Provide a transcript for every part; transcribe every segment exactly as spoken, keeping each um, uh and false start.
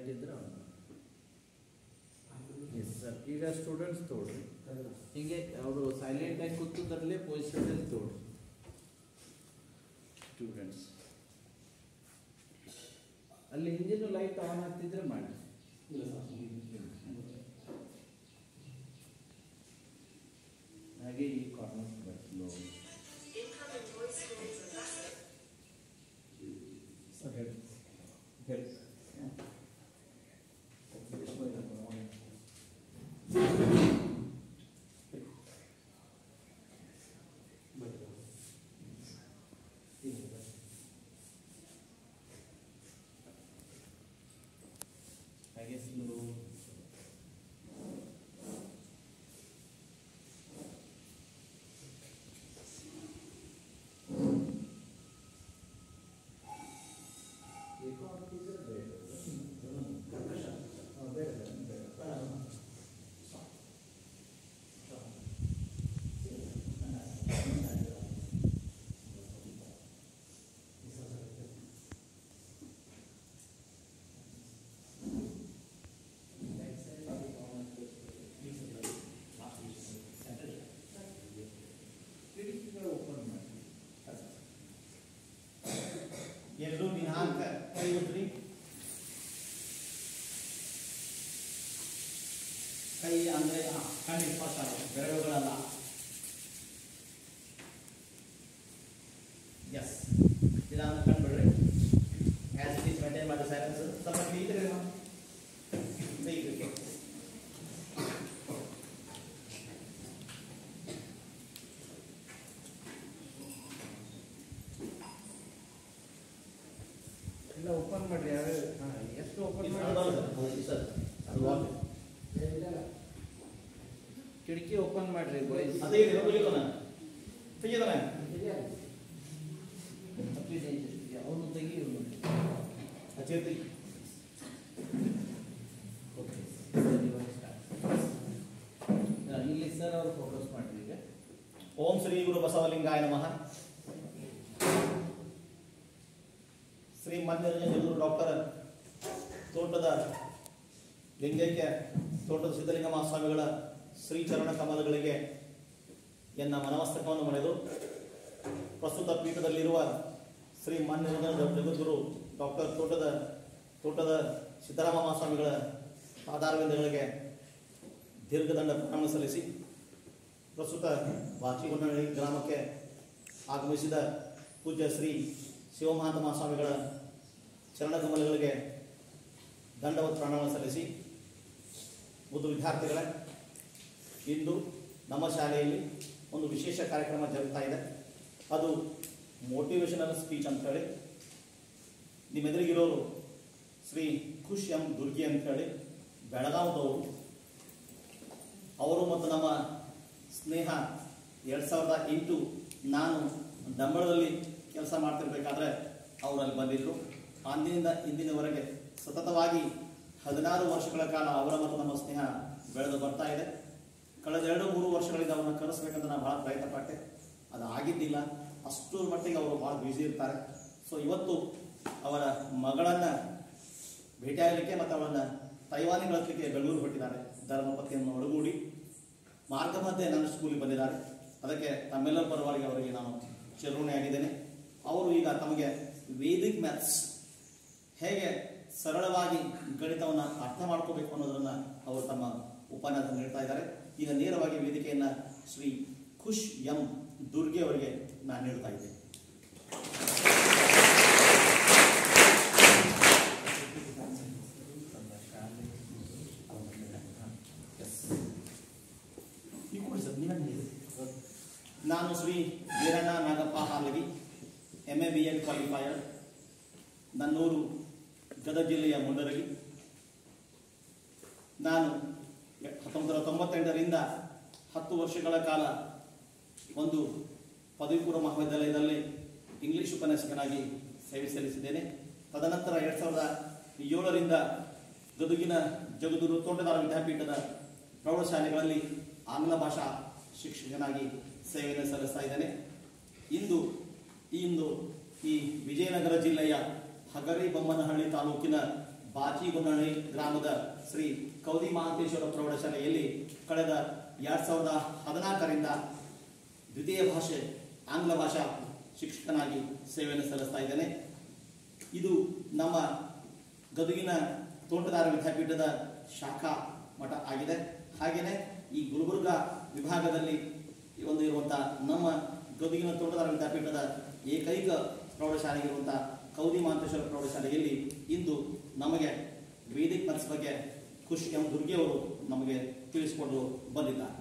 Silent ಇದ್ರೆ yes sir. ಈಗ students ತೋಡ್ರಿ ಹಿಂಗೆ ಅವರು ಸೈಲೆಂಟಾಗಿ ಕೂತದರಲ್ಲೇ ಪೊಸಿಷನಲ್ಲಿ ತೋಡ್ರಿ ಸ್ಟೂಡೆಂಟ್ಸ್. ಅಲ್ಲಿ ಹಿಂದಿನ ಲೈಟ್ ಆನ್ ಆಗ್ತಿದ್ರೆ ಮಾಡಿ. ಹಾಗೆ ಈ ಕಾರ್ನರ್ ಬರ್ತಿಲ್ಲ ಸರ್. ಹೇಳಿ ಹೇಳಿ ಹಾಗೆ ಸ್ಲೋ ಎರಡು ದಿನಾಂಕ ಕೈ ಉದ್ರಿ, ಕೈ ಅಂದ್ರೆ ಕಣ್ಣಿಗೆ ಸ್ಪರ್ಶ ಬೆರಳುಗಳಲ್ಲ. ಎಸ್ ನಿಧಾನ ಕಂಡುಬಿಡ್ರಿ. ಆಸ್ ಇಟ್ ಈಸ್ ಮೇಂಟೈನ್ ಮಾಡಿ ಸೈಲೆನ್ಸ್. ಸ್ವಲ್ಪ ಕ್ಲೀನ್ ಎಲ್ಲ ಓಪನ್ ಮಾಡ್ರಿ. ಯಾರು ಎಷ್ಟು ಓಪನ್ ಸರ್ ಕಿಟಕಿ ಓಪನ್ ಮಾಡ್ರಿ ಬಾಯ್ಸ್. ಅದೇ ತೆಗಿದಾನೆ ಅವನು ತೆಗಿ ಅಚೇತಿ. ಇಲ್ಲಿ ಸರ್ ಅವ್ರು ಫೋಕಸ್ ಮಾಡ್ರಿ. ಈಗ ಓಂ ಶ್ರೀ ಗುರು ಬಸವಲಿಂಗಾಯ ನಮಃ. ಶ್ರೀ ಮಂದಿರಂಜನ ಜಗದ್ಗುರು ಡಾಕ್ಟರ್ ತೋಟದ ಲಿಂಗೈಕ್ಯ ತೋಟದ ಸಿದ್ಧಲಿಂಗ ಮಹಾಸ್ವಾಮಿಗಳ ಶ್ರೀ ಚರಣ ಕಮಲಗಳಿಗೆ ಎನ್ನ ಮನಮಸ್ತಕವನ್ನು ಮಣಿದು ಪ್ರಸ್ತುತ ಪೀಠದಲ್ಲಿರುವ ಶ್ರೀ ಮಂದಿರಂಜನ ಜಗದ್ಗುರು ಡಾಕ್ಟರ್ ತೋಟದ ತೋಟದ ಸಿದ್ದರಾಮ ಮಹಾಸ್ವಾಮಿಗಳ ಪಾದಾರವಿಂದಗಳಿಗೆ ದೀರ್ಘದಂಡ ಪ್ರಣಾಮ ಸಲ್ಲಿಸಿ ಪ್ರಸ್ತುತ ಬಾಚಿಗೊಂಡಳ್ಳಿ ಗ್ರಾಮಕ್ಕೆ ಆಗಮಿಸಿದ ಪೂಜ್ಯ ಶ್ರೀ ಶಿವಮಹಾಂತ ಮಹಾಸ್ವಾಮಿಗಳ ಚರಣಕಮಲಗಳಿಗೆ ದಂಡವತ್ ಪ್ರಣಾಮ ಸಲ್ಲಿಸಿ, ಮುದ್ದು ವಿದ್ಯಾರ್ಥಿಗಳೇ, ಇಂದು ನಮ್ಮ ಶಾಲೆಯಲ್ಲಿ ಒಂದು ವಿಶೇಷ ಕಾರ್ಯಕ್ರಮ ಜರುಗ್ತಾ ಇದೆ. ಅದು ಮೋಟಿವೇಶನಲ್ ಸ್ಪೀಚ್ ಅಂತ ಹೇಳಿ. ನಿಮ್ಮೆದುರಿಗಿರೋರು ಶ್ರೀ ಖುಷ್ ಎಂ ದುರ್ಗಿ ಅಂತ ಹೇಳಿ ಬೆಳಗಾವದವರು. ಅವರು ಮತ್ತು ನಮ್ಮ ಸ್ನೇಹ ಎರಡು ಸಾವಿರದ ಎಂಟು ನಾನು ಡಂಬಳದಲ್ಲಿ ಕೆಲಸ ಮಾಡ್ತಿರ್ಬೇಕಾದ್ರೆ ಅವರಲ್ಲಿ ಬಂದಿದ್ದರು. ಅಂದಿನಿಂದ ಇಂದಿನವರೆಗೆ ಸತತವಾಗಿ ಹದಿನಾರು ವರ್ಷಗಳ ಕಾಲ ಅವರ ಮತ್ತು ನಮ್ಮ ಸ್ನೇಹ ಬೆಳೆದು ಬರ್ತಾ ಇದೆ. ಕಳೆದ ಎರಡು ಮೂರು ವರ್ಷಗಳಿಂದ ಅವರನ್ನು ಕರೆಸಬೇಕಂತ ನಾನು ಭಾಳ ಪ್ರಯತ್ನ ಪಟ್ಟೆ, ಅದು ಆಗಿದ್ದಿಲ್ಲ. ಅಷ್ಟರ ಮಟ್ಟಿಗೆ ಅವರು ಭಾಳ ಬ್ಯುಸಿ ಇರ್ತಾರೆ. ಸೊ ಇವತ್ತು ಅವರ ಮಗಳನ್ನು ಭೇಟಿಯಾಗಲಿಕ್ಕೆ ಮತ್ತು ಅವರನ್ನು ತೈವಾನಿ ಕಳಿಸಲಿಕ್ಕೆ ಬೆಂಗಳೂರು ಹೊರಟಿದ್ದಾರೆ. ಧರ್ಮಪತಿಯನ್ನು ಒಳಗೂಡಿ ಮಾರ್ಗ ಮಧ್ಯೆ ನನ್ನ ಸ್ಕೂಲಿಗೆ ಬಂದಿದ್ದಾರೆ. ಅದಕ್ಕೆ ತಮ್ಮೆಲ್ಲರ ಪರವಾಗಿ ಅವರಿಗೆ ನಾನು ಚಿರಋಣಿಯಾಗಿದ್ದೇನೆ. ಅವರು ಈಗ ತಮಗೆ ವೇದಿಕ್ ಮ್ಯಾಥ್ಸ್ ಹೇಗೆ ಸರಳವಾಗಿ ಗಣಿತವನ್ನು ಅರ್ಥ ಮಾಡ್ಕೋಬೇಕು ಅನ್ನೋದನ್ನು ಅವರು ತಮ್ಮ ಉಪನ್ಯಾಸ ನೀಡ್ತಾ ಇದ್ದಾರೆ. ಈಗ ನೇರವಾಗಿ ವೇದಿಕೆಯನ್ನು ಶ್ರೀ ಖುಷ್ ಎಂ ದುರ್ಗೆ ಅವರಿಗೆ ನಾನು ನೀಡ್ತಾ ಇದ್ದೇನೆ. ನಾನು Shri Veeranna Nagappa Halagi, M A B Ed qualifier, ನನ್ನೂರು ಗದಗ ಜಿಲ್ಲೆಯ ಮುಂಡರಗಿ. ನಾನು ಹತ್ತೊಂಬತ್ತು ನೂರ ತೊಂಬತ್ತೆಂಟರಿಂದ ಹತ್ತು ವರ್ಷಗಳ ಕಾಲ ಒಂದು ಪದವಿ ಪೂರ್ವ ಮಹಾವಿದ್ಯಾಲಯದಲ್ಲಿ ಇಂಗ್ಲಿಷ್ ಉಪನ್ಯಾಸಕನಾಗಿ ಸೇವೆ ಸಲ್ಲಿಸಿದ್ದೇನೆ. ತದನಂತರ ಎರಡು ಸಾವಿರದ ಏಳರಿಂದ ಗದುಗಿನ ಜಗದೂರು ತೋಟದಾರ ವಿದ್ಯಾಪೀಠದ ಪ್ರೌಢಶಾಲೆಗಳಲ್ಲಿ ಆಂಗ್ಲ ಭಾಷಾ ಶಿಕ್ಷಕನಾಗಿ ಸೇವೆಯನ್ನು ಸಲ್ಲಿಸ್ತಾ ಇದ್ದೇನೆ. ಇಂದು ಇಂದು ಈ ವಿಜಯನಗರ ಜಿಲ್ಲೆಯ ಹಗರಿ ಬೊಮ್ಮನಹಳ್ಳಿ ತಾಲೂಕಿನ ಬಾಚಿಗುನ್ನಳ್ಳಿ ಗ್ರಾಮದ ಶ್ರೀ ಕೌದಿ ಮಹಾಂತೇಶ್ವರ ಪ್ರೌಢಶಾಲೆಯಲ್ಲಿ ಕಳೆದ ಎರಡ್ ಸಾವಿರದ ಹದಿನಾಲ್ಕರಿಂದ ದ್ವಿತೀಯ ಭಾಷೆ ಆಂಗ್ಲ ಭಾಷಾ ಶಿಕ್ಷಕನಾಗಿ ಸೇವೆಯನ್ನು ಸಲ್ಲಿಸ್ತಾ ಇದ್ದೇನೆ. ಇದು ನಮ್ಮ ಗದುಗಿನ ತೋಂಟದಾರ್ಯ ವಿದ್ಯಾಪೀಠದ ಶಾಖಾ ಮಠ ಆಗಿದೆ. ಹಾಗೆಯೇ ಈ ಗುಲ್ಬರ್ಗ ವಿಭಾಗದಲ್ಲಿ ಒಂದು ಇರುವಂಥ ನಮ್ಮ ಗದುಗಿನ ತೋಂಟದಾರ್ಯ ವಿದ್ಯಾಪೀಠದ ಏಕೈಕ ಪ್ರೌಢಶಾಲೆಗಿರುವಂಥ ಕೌದಿ ಮಹಾಂತೇಶ್ವರ ಪ್ರೌಢಶಾಲೆಯಲ್ಲಿ ಇಂದು ನಮಗೆ ವೇದಿಕ್ ಮ್ಯಾಥ್ಸ್ ಬಗ್ಗೆ ಖುಷ್ ಎಂ ದುರ್ಗಿ ಅವರು ನಮಗೆ ತಿಳಿಸಿಕೊಡಲು ಬಂದಿದ್ದಾರೆ.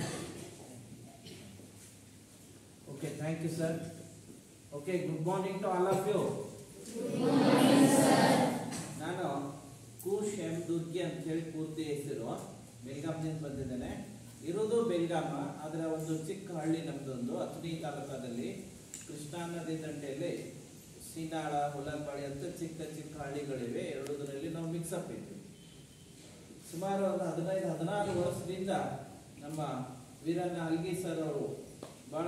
Okay, thank you, sir. Okay, good morning to all of you. Good morning, sir. ನಾನು ಖುಷ್ ಎಂ ದುರ್ಗಿ ಅಂತ ಹೇಳಿ ಪೂರ್ತಿ ಹೆಸರು. ಬೆಳಗಾಂದಿಂದ ಬಂದಿದ್ದೇನೆ. ಇರೋದು ಬೆಳಗಾಮ, ಅದರ ಒಂದು ಚಿಕ್ಕ ಹಳ್ಳಿ ನಮ್ದೊಂದು ಅಥಣಿ ತಾಲೂಕದಲ್ಲಿ ಕೃಷ್ಣಾ ನದಿ ದಂಡೆಯಲ್ಲಿ ಸೀನಾಳ, ಹುಲ್ಲಂಬಾಡಿ ಅಂತ ಚಿಕ್ಕ ಚಿಕ್ಕ ಹಳ್ಳಿಗಳಿವೆ. ಎರಡೂದರಲ್ಲಿ ನಾವು ಮಿಕ್ಸಪ್ ಇದ್ವಿ. ಸುಮಾರು ಒಂದು ಹದಿನೈದು ಹದಿನಾರು ವರ್ಷದಿಂದ ನಮ್ಮ ವೀರಣ್ಣ ಹಲ್ಗಿ ಸರ್ ಅವರು ಬಹಳ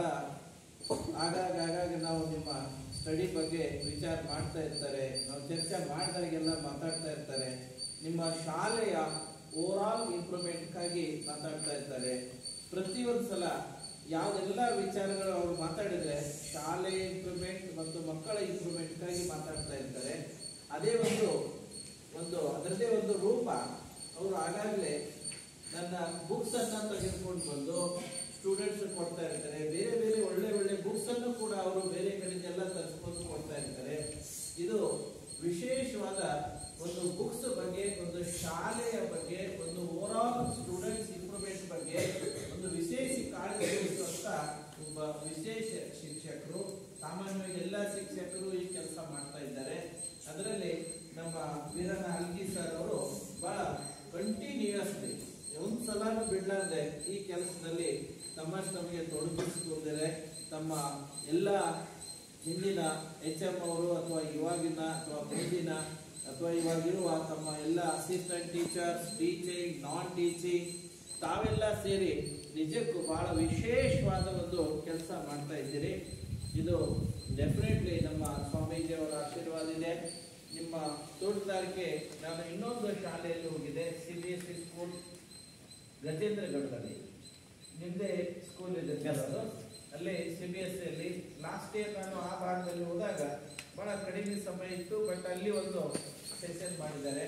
ಆಗಾಗ ಆಗಾಗ ನಾವು ನಿಮ್ಮ ಸ್ಟಡಿ ಬಗ್ಗೆ ವಿಚಾರ ಮಾಡ್ತಾ ಇರ್ತಾರೆ, ನಾವು ಚರ್ಚೆ ಮಾಡಿದಾಗೆಲ್ಲ ಮಾತಾಡ್ತಾ ಇರ್ತಾರೆ. ನಿಮ್ಮ ಶಾಲೆಯ ಓವರ್ ಆಲ್ ಇಂಪ್ರೂವ್ಮೆಂಟ್ಗಾಗಿ ಮಾತಾಡ್ತಾ ಇರ್ತಾರೆ. ಪ್ರತಿಯೊಂದು ಸಲ ಯಾವುದೆಲ್ಲ ವಿಚಾರಗಳು ಅವರು ಮಾತಾಡಿದ್ರೆ ಶಾಲೆ ಇಂಪ್ರೂವ್ಮೆಂಟ್ ಮತ್ತು ಮಕ್ಕಳ ಇಂಪ್ರೂವ್ಮೆಂಟ್ಗಾಗಿ ಮಾತಾಡ್ತಾ ಇರ್ತಾರೆ. ಅದೇ ಒಂದು ಒಂದು ಅದರದೇ ಒಂದು ರೂಪ. ಅವರು ಆಗಾಗಲೇ ನನ್ನ ಬುಕ್ಸ್ ಅನ್ನ ತೆಗೆದುಕೊಂಡು ಬಂದು ಸ್ಟೂಡೆಂಟ್ಸ್ ಕೊಡ್ತಾ ಇರ್ತಾರೆ. ಬೇರೆ ಬೇರೆ ಒಳ್ಳೆ ಒಳ್ಳೆ ಬುಕ್ಸ್ ಅನ್ನು ಕೂಡ ಅವರು ಬೇರೆ ಕಡೆಗೆಲ್ಲ ತರಿಸ್ಕೊಂಡು ಕೊಡ್ತಾ ಇರ್ತಾರೆ. ಇದು ವಿಶೇಷವಾದ ಒಂದು ಬುಕ್ಸ್ ಬಗ್ಗೆ, ಒಂದು ಶಾಲೆಯ ಬಗ್ಗೆ, ಒಂದು ಓವರ್ ಆಲ್ ಸ್ಟೂಡೆಂಟ್ಸ್ ಇಂಪ್ರೂವ್ಮೆಂಟ್ ಬಗ್ಗೆ ಒಂದು ವಿಶೇಷ ಕಾಳಜಿ ವಹಿಸುವಂತ ಒಬ್ಬ ವಿಶೇಷ ಶಿಕ್ಷಕರು. ಸಾಮಾನ್ಯವಾಗಿ ಎಲ್ಲ ಶಿಕ್ಷಕರು ಈ ಕೆಲಸ ಮಾಡ್ತಾ ಇದ್ದಾರೆ. ಅದರಲ್ಲಿ ನಮ್ಮ ವೀರಣ್ಣ ಹಲ್ಗಿ ಸರ್ ಅವರು ಬಹಳ ಕಂಟಿನ್ಯೂಸ್ಲಿ ಒಂದು ಸಲಾನು ಬಿಡ್ಲಾರ್ದೆ ಈ ಕೆಲಸದಲ್ಲಿ ತಮ್ಮಷ್ಟು ನಮಗೆ ತೊಡಗಿಸಿಕೊಂಡಿದ್ದಾರೆ. ತಮ್ಮ ಎಲ್ಲ ಹಿಂದಿನ ಎಚ್ ಎಂ ಅವರು ಅಥವಾ ಇವಾಗಿನ ಅಥವಾ ಮುಂದಿನ ಅಥವಾ ಇವಾಗಿರುವ ತಮ್ಮ ಎಲ್ಲ assistant teachers, teaching, non teaching ತಾವೆಲ್ಲ ಸೇರಿ ನಿಜಕ್ಕೂ ಬಹಳ ವಿಶೇಷವಾದ ಒಂದು ಕೆಲಸ ಮಾಡ್ತಾ ಇದ್ದೀರಿ. ಇದು ಡೆಫಿನೆಟ್ಲಿ ನಮ್ಮ ಸ್ವಾಮೀಜಿ ಅವರ ಆಶೀರ್ವಾದ ಇದೆ. ನಿಮ್ಮ ತೋಟಗಾರಿಕೆ ನಾನು ಇನ್ನೊಂದು ಶಾಲೆಯಲ್ಲಿ ಹೋಗಿದೆ, C B S C school ಗಜೇಂದ್ರಗಢದಲ್ಲಿ. ನಿಮ್ಮದೇ ಸ್ಕೂಲ್ ಇದೆ ಅದು. ಅಲ್ಲಿ ಸಿ ಬಿ ಎಸ್ ಸಿ ಅಲ್ಲಿ ಲಾಸ್ಟ್ ಇಯರ್ ನಾನು ಆ ಭಾಗದಲ್ಲಿ ಹೋದಾಗ ಬಹಳ ಕಡಿಮೆ ಸಮಯ ಇತ್ತು, ಬಟ್ ಅಲ್ಲಿ ಒಂದು ಸೆಷನ್ ಮಾಡಿದ್ದಾರೆ.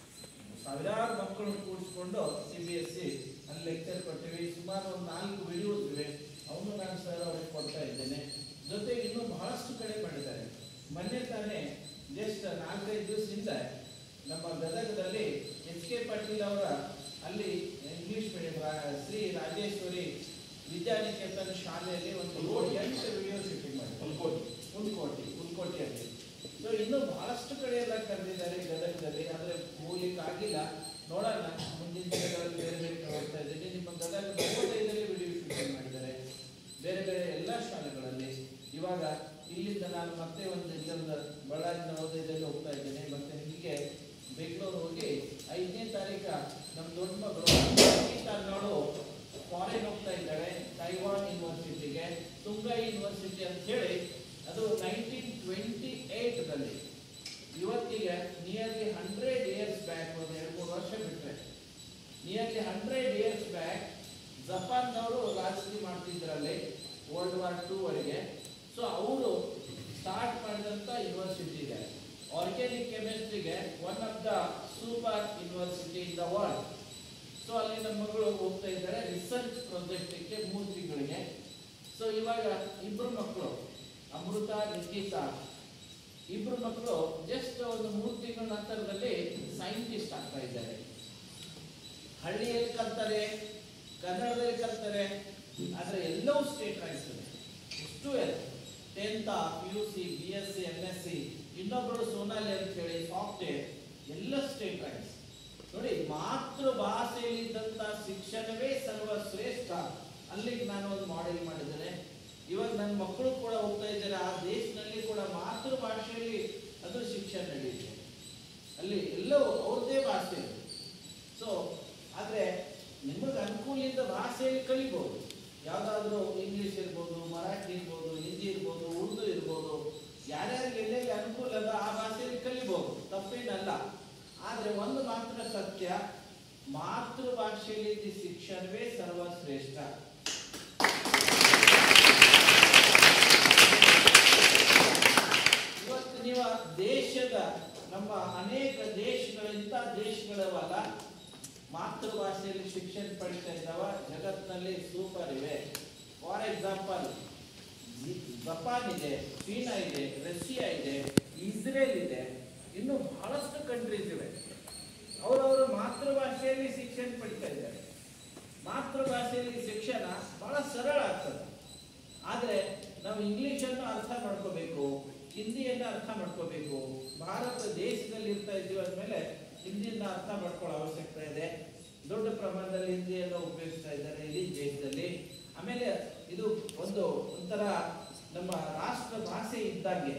ಸಾವಿರಾರು ಮಕ್ಕಳು ಕೂಡಿಸ್ಕೊಂಡು ಸಿ ಬಿ ಎಸ್ ಸಿ ಅಲ್ಲಿ ಲೆಕ್ಚರ್ ಕೊಟ್ಟಿವಿ. ಸುಮಾರು ಒಂದು ನಾಲ್ಕು ವಿಡಿಯೋಸ್ ಇವೆ, ಅವನು ನಾನು ಸರ್ ಅವ್ರಿಗೆ ಕೊಡ್ತಾ ಇದ್ದೇನೆ. ಜೊತೆಗೆ ಇನ್ನೂ ಬಹಳಷ್ಟು ಕಡೆ ಮಾಡಿದ್ದಾರೆ. ಮೊನ್ನೆ ತಾನೇ ಜಸ್ಟ್ ನಾಲ್ಕೈದು ದಿವಸದಿಂದ ನಮ್ಮ ಗದಗದಲ್ಲಿ ಎಚ್ ಕೆ ಪಾಟೀಲ್ ಅವರ ಅಲ್ಲಿ ಇಂಗ್ಲಿಷ್ ಮೀಡಿಯಂ ಶ್ರೀ ರಾಜೇಶ್ವರಿ ವಿದ್ಯಾನಿಕೇತನ ಶಾಲೆಯಲ್ಲಿ ಒಂದು ಎಂಟು ವಿಡಿಯೋ ಶೂಟಿಂಗ್ ಮಾಡಿ ಉಲ್ಕೋಟಿ ಉಲ್ಕೋಟಿ ಉಲ್ಕೋಟಿಯಲ್ಲಿ. ಸೊ ಇನ್ನೂ ಬಹಳಷ್ಟು ಕಡೆ ಎಲ್ಲ ಕರೆದಿದ್ದಾರೆ ಗದಗದಲ್ಲಿ. ಆದರೆ ಹೋಗ್ಲಿಕ್ಕೆ ಆಗಿಲ್ಲ. ನೋಡೋಣ, ಮುಂದಿನ ದಿನಗಳಲ್ಲಿ ಬೇರೆ ಬೇರೆ ಹೋಗ್ತಾ ಇದ್ದೀನಿ. ನಿಮ್ಮ ಗದಗ ನಲವತ್ತೈದರಲ್ಲಿ ವಿಡಿಯೋ ಶೂಟಿಂಗ್ ಮಾಡಿದ್ದಾರೆ ಬೇರೆ ಬೇರೆ ಎಲ್ಲ ಶಾಲೆಗಳಲ್ಲಿ. ಇವಾಗ ಇಲ್ಲಿಂದ ನಾನು ಮತ್ತೆ ಒಂದು ಇದರಿಂದ ಬಳ್ಳಾರಿ ನವೋದಯದಲ್ಲಿ ಹೋಗ್ತಾ ಇದ್ದೇನೆ. ಮತ್ತೆ ಹೀಗೆ ಬೆಂಗಳೂರು ಹೋಗಿ ಐದನೇ ತಾರೀಕ ನಮ್ಮ ದೊಡ್ಡ ಮಗಳು ಅನ್ನೋಳು ಫಾರಿನ್ ಹೋಗ್ತಾ ಇದ್ದಾಳೆ, ತೈವಾನ್ ಯೂನಿವರ್ಸಿಟಿಗೆ, ತುಂಗಾ ಯೂನಿವರ್ಸಿಟಿ ಅಂತ ಹೇಳಿ. ಅದು ನೈನ್ಟೀನ್ ಟ್ವೆಂಟಿ ಏಟ್ದಲ್ಲಿ ಇವತ್ತಿಗೆ ನಿಯರ್ಲಿ ಹಂಡ್ರೆಡ್ ಇಯರ್ಸ್ ಬ್ಯಾಕ್, ಒಂದು ಎರಡು ಮೂರು ವರ್ಷ ಬಿಟ್ಟರೆ ನಿಯರ್ಲಿ ಹಂಡ್ರೆಡ್ ಇಯರ್ಸ್ ಬ್ಯಾಕ್ ಜಪಾನ್ನವರು ರಾಜಕೀಯ ಮಾಡ್ತಿದ್ರಲ್ಲಿ ವರ್ಲ್ಡ್ ವಾರ್ ಟೂ ವರೆಗೆ. ಸೊ ಅವರು ಸ್ಟಾರ್ಟ್ ಮಾಡಿದಂಥ ಯೂನಿವರ್ಸಿಟಿ ಇದೆ. ಆರ್ಗ್ಯಾನಿಕ್ ಕೆಮಿಸ್ಟ್ರಿಗೆ one of the super university in the world. So ಅಲ್ಲಿ ನಮ್ಮ ಮಗಳು ಹೋಗ್ತಾ ಇದ್ದಾರೆ ರಿಸರ್ಚ್ ಪ್ರಾಜೆಕ್ಟ್ಗೆ ಮೂರು ತಿಂಗಳಿಗೆ. ಸೊ ಇವಾಗ ಇಬ್ರು ಮಕ್ಕಳು, ಅಮೃತ, ನಿಖಿತಾ, ಇಬ್ರು ಮಕ್ಕಳು ಜಸ್ಟ್ ಒಂದು ಮೂರು ತಿಂಗಳ ನಂತರದಲ್ಲಿ ಸೈಂಟಿಸ್ಟ್ ಆಗ್ತಾ ಇದ್ದಾರೆ. ಹಳ್ಳಿಯಲ್ಲಿ ಕಲ್ತಾರೆ, ಕನ್ನಡದಲ್ಲಿ ಕಲ್ತಾರೆ, ಆದರೆ ಎಲ್ಲವೂ ಸ್ಟೇಟ್ ರ್ಯಾಂಕ್ಸ್ ಇದೆ. ಇಷ್ಟು tenth, P U C, B S C, M S C, ಇನ್ನೊಬ್ಬರು ಸೋನಾಲಿ ಅಂತ ಹೇಳಿ ಸಾಫ್ಟ್ವೇರ್, ಎಲ್ಲ ಸ್ಟೇಟ್ ರ್ಯಾಂಕ್ಸ್. ನೋಡಿ, ಮಾತೃ ಭಾಷೆಯಲ್ಲಿದ್ದಂಥ ಶಿಕ್ಷಣವೇ ಸರ್ವಶ್ರೇಷ್ಠ. ಅಲ್ಲಿಗೆ ನಾನು ಒಂದು ಮಾಡೆಲ್ ಮಾಡಿದ್ದೇನೆ. ಇವಾಗ ನನ್ನ ಮಕ್ಕಳು ಕೂಡ ಹೋಗ್ತಾ ಇದ್ದಾರೆ. ಆ ದೇಶದಲ್ಲಿ ಕೂಡ ಮಾತೃ ಭಾಷೆಯಲ್ಲಿ ಅದು ಶಿಕ್ಷಣ ನಡೆಯುತ್ತೆ. ಅಲ್ಲಿ ಎಲ್ಲವೂ ಅವ್ರದ್ದೇ ಭಾಷೆ. ಸೊ ಆದರೆ ನಿಮಗೆ ಅನುಕೂಲದಿಂದ ಭಾಷೆಯಲ್ಲಿ ಕಲಿಬಹುದು. ಯಾವುದಾದ್ರೂ ಇಂಗ್ಲಿಷ್ ಇರ್ಬೋದು, ಮರಾಠಿ ಇರ್ಬೋದು, ಹಿಂದಿ ಇರ್ಬೋದು, ಉರ್ದು ಇರ್ಬೋದು, ಯಾರ್ಯಾರಿಗೆ ಎಲ್ಲೆಲ್ಲಿ ಅನುಕೂಲ ಅದ ಆ ಭಾಷೆಯಲ್ಲಿ ಕಲಿಬಹುದು, ತಪ್ಪೇನಲ್ಲ. ಆದ್ರೆ ಒಂದು ಮಾತ್ರ ಸತ್ಯ, ಮಾತೃಭಾಷೆಯಲ್ಲಿ ಶಿಕ್ಷಣವೇ ಸರ್ವಶ್ರೇಷ್ಠ. ಇವತ್ತು ನೀವು ದೇಶದ ನಮ್ಮ ಅನೇಕ ದೇಶಗಳಿಂದ ದೇಶಗಳವಲ್ಲ ಮಾತೃಭಾಷೆಯಲ್ಲಿ ಶಿಕ್ಷಣ ಪಡಿತಾ ಇದ್ದಾವ, ಜಗತ್ತಿನಲ್ಲಿ ಸೂಪರ್ ಇವೆ. ಫಾರ್ ಎಕ್ಸಾಂಪಲ್ ಜಪಾನ್ ಇದೆ, ಚೀನಾ ಇದೆ, ರಷ್ಯಾ ಇದೆ, ಇಸ್ರೇಲ್ ಇದೆ, ಇನ್ನು ಬಹಳಷ್ಟು ಕಂಟ್ರೀಸ್ ಇವೆ. ಅವರವರು ಮಾತೃಭಾಷೆಯಲ್ಲಿ ಶಿಕ್ಷಣ ಪಡಿತಾ ಇದ್ದಾರೆ. ಮಾತೃಭಾಷೆಯಲ್ಲಿ ಶಿಕ್ಷಣ ಬಹಳ ಸರಳ ಆಗ್ತದೆ. ಆದರೆ ನಾವು ಇಂಗ್ಲಿಷನ್ನು ಅರ್ಥ ಮಾಡ್ಕೋಬೇಕು, ಹಿಂದಿಯನ್ನು ಅರ್ಥ ಮಾಡ್ಕೋಬೇಕು. ಭಾರತ ದೇಶದಲ್ಲಿ ಇರ್ತಾ ಇದ್ದೀವಿ ಅಂದಮೇಲೆ ಹಿಂದಿಯನ್ನು ಅರ್ಥ ಮಾಡ್ಕೊಳ್ಳೋ ಅವಶ್ಯಕತೆ ಇದೆ. ದೊಡ್ಡ ಪ್ರಮಾಣದಲ್ಲಿ ಹಿಂದಿಯನ್ನು ಉಪಯೋಗಿಸ್ತಾ ಇದ್ದಾರೆ ಇಡೀ ದೇಶದಲ್ಲಿ. ಆಮೇಲೆ ಇದು ಒಂದು ಒಂಥರ ನಮ್ಮ ರಾಷ್ಟ್ರ ಭಾಷೆ ಇದ್ದಂಗೆ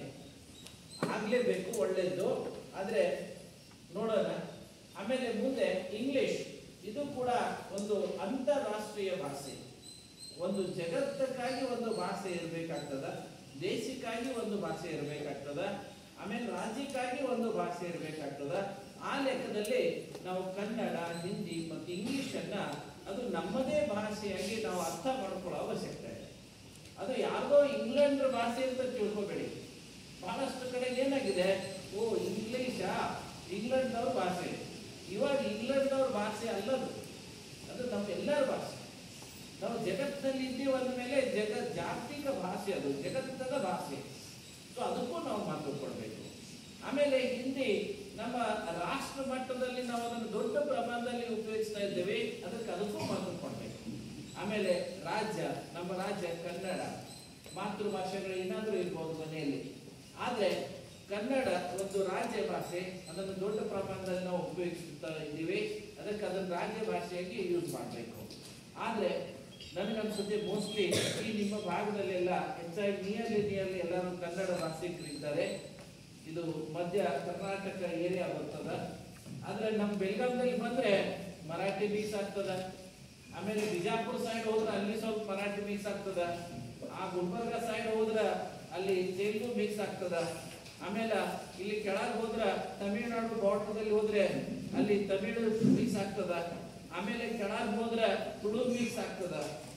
ಆಗ್ಲೇಬೇಕು, ಒಳ್ಳೆಯದು. ಆದರೆ ನೋಡೋಣ. ಆಮೇಲೆ ಮುಂದೆ ಇಂಗ್ಲಿಷ್, ಇದು ಕೂಡ ಒಂದು ಅಂತಾರಾಷ್ಟ್ರೀಯ ಭಾಷೆ. ಒಂದು ಜಗತ್ತಕ್ಕಾಗಿ ಒಂದು ಭಾಷೆ ಇರಬೇಕಾಗ್ತದ, ದೇಶಕ್ಕಾಗಿ ಒಂದು ಭಾಷೆ ಇರಬೇಕಾಗ್ತದ, ಆಮೇಲೆ ರಾಜ್ಯಕ್ಕಾಗಿ ಒಂದು ಭಾಷೆ ಇರಬೇಕಾಗ್ತದ. ಆ ಲೆಕ್ಕದಲ್ಲಿ ನಾವು ಕನ್ನಡ, ಹಿಂದಿ ಮತ್ತು ಇಂಗ್ಲಿಷ್ ಅನ್ನ ಅದು ನಮ್ಮದೇ ಭಾಷೆಯಾಗಿ ನಾವು ಅರ್ಥ ಮಾಡ್ಕೊಳ್ಳೋ ಅವಶ್ಯಕತೆ ಇದೆ. ಅದು ಯಾರ್ದೋ ಇಂಗ್ಲೆಂಡ್ ಭಾಷೆ ಅಂತ ತಿಳ್ಕೊಬೇಡಿ. ಬಹಳಷ್ಟು ಕಡೆ ಏನಾಗಿದೆ, ಓ ಇಂಗ್ಲಿಷಾ, ಇಂಗ್ಲೆಂಡ್ ಅವ್ರ ಭಾಷೆ. ಇವಾಗ ಇಂಗ್ಲೆಂಡ್ ಅವ್ರ ಭಾಷೆ ಅಲ್ಲದು, ಅದು ನಮ್ಮೆಲ್ಲರ ಭಾಷೆ. ನಾವು ಜಗತ್ತಿನಲ್ಲಿ ಇದ್ದೀವಿ ಅಂದಮೇಲೆ ಜಗತ್ ಜಾಗತಿಕ ಭಾಷೆ, ಅದು ಜಗತ್ತದ ಭಾಷೆ. ಸೊ ಅದಕ್ಕೂ ನಾವು ಮಾತು ಕೊಡಬೇಕು. ಆಮೇಲೆ ಹಿಂದಿ ನಮ್ಮ ರಾಷ್ಟ್ರ ಮಟ್ಟದಲ್ಲಿ ನಾವು ಅದನ್ನು ದೊಡ್ಡ ಪ್ರಮಾಣದಲ್ಲಿ ಉಪಯೋಗಿಸ್ತಾ ಇದ್ದೇವೆ, ಅದಕ್ಕೆ ಅದಕ್ಕೂ ಮಾತು ಕೊಡಬೇಕು. ಆಮೇಲೆ ರಾಜ್ಯ, ನಮ್ಮ ರಾಜ್ಯ ಕನ್ನಡ, ಮಾತೃಭಾಷೆಗಳು ಏನಾದರೂ ಇರ್ಬೋದು ಮನೆಯಲ್ಲಿ, ಆದರೆ ಕನ್ನಡ ಒಂದು ರಾಜ್ಯ ಭಾಷೆ, ಅದನ್ನು ದೊಡ್ಡ ಪ್ರಮಾಣದಲ್ಲಿ ನಾವು ಉಪಯೋಗಿಸ್ತಾ ಇದ್ದೀವಿ, ಅದಕ್ಕೆ ಅದನ್ನು ರಾಜ್ಯ ಭಾಷೆಯಾಗಿ ಯೂಸ್ ಮಾಡಬೇಕು. ಆದರೆ ನನಗನ್ಸುತ್ತೆ ಮೋಸ್ಟ್ಲಿ ಈ ನಿಮ್ಮ ಭಾಗದಲ್ಲೆಲ್ಲ ಹೆಚ್ಚಾಗಿ ನಿಯರ್ಲಿ ನಿಯರ್ಲಿ ಎಲ್ಲರೂ ಕನ್ನಡ ಭಾಷಿಕರಿದ್ದಾರೆ. ಇದು ಮಧ್ಯ ಕರ್ನಾಟಕ ಏರಿಯಾ ಬರ್ತದ. ಆದ್ರೆ ನಮ್ಮ ಬೆಳಗಾವಿಯಲ್ಲಿ ಬಂದ್ರೆ ಮರಾಠಿ ಮಿಕ್ಸ್ ಆಗ್ತದ. ಆಮೇಲೆ ಬಿಜಾಪುರ ಸೈಡ್ ಹೋದ್ರೆ ಅಲ್ಲಿ ಸ್ವಲ್ಪ ಮರಾಠಿ ಮಿಕ್ಸ್ ಆಗ್ತದ. ಆ ಗುಲ್ಬರ್ಗ ಸೈಡ್ ಹೋದ್ರ ಅಲ್ಲಿ ತೆಲುಗು ಮಿಕ್ಸ್ ಆಗ್ತದ. ಆಮೇಲೆ ಇಲ್ಲಿ ಕೆಳಗೆ ಹೋದ್ರ ತಮಿಳುನಾಡು ಬಾರ್ಡರ್ದಲ್ಲಿ ಹೋದ್ರೆ ಅಲ್ಲಿ ತಮಿಳು ಮಿಕ್ಸ್ ಆಗ್ತದ. ಆಮೇಲೆ ಕೆಳಗೆ ಹೋದ್ರೆ ತುಳು ಮಿಕ್ಸ್ ಆಗ್ತದ.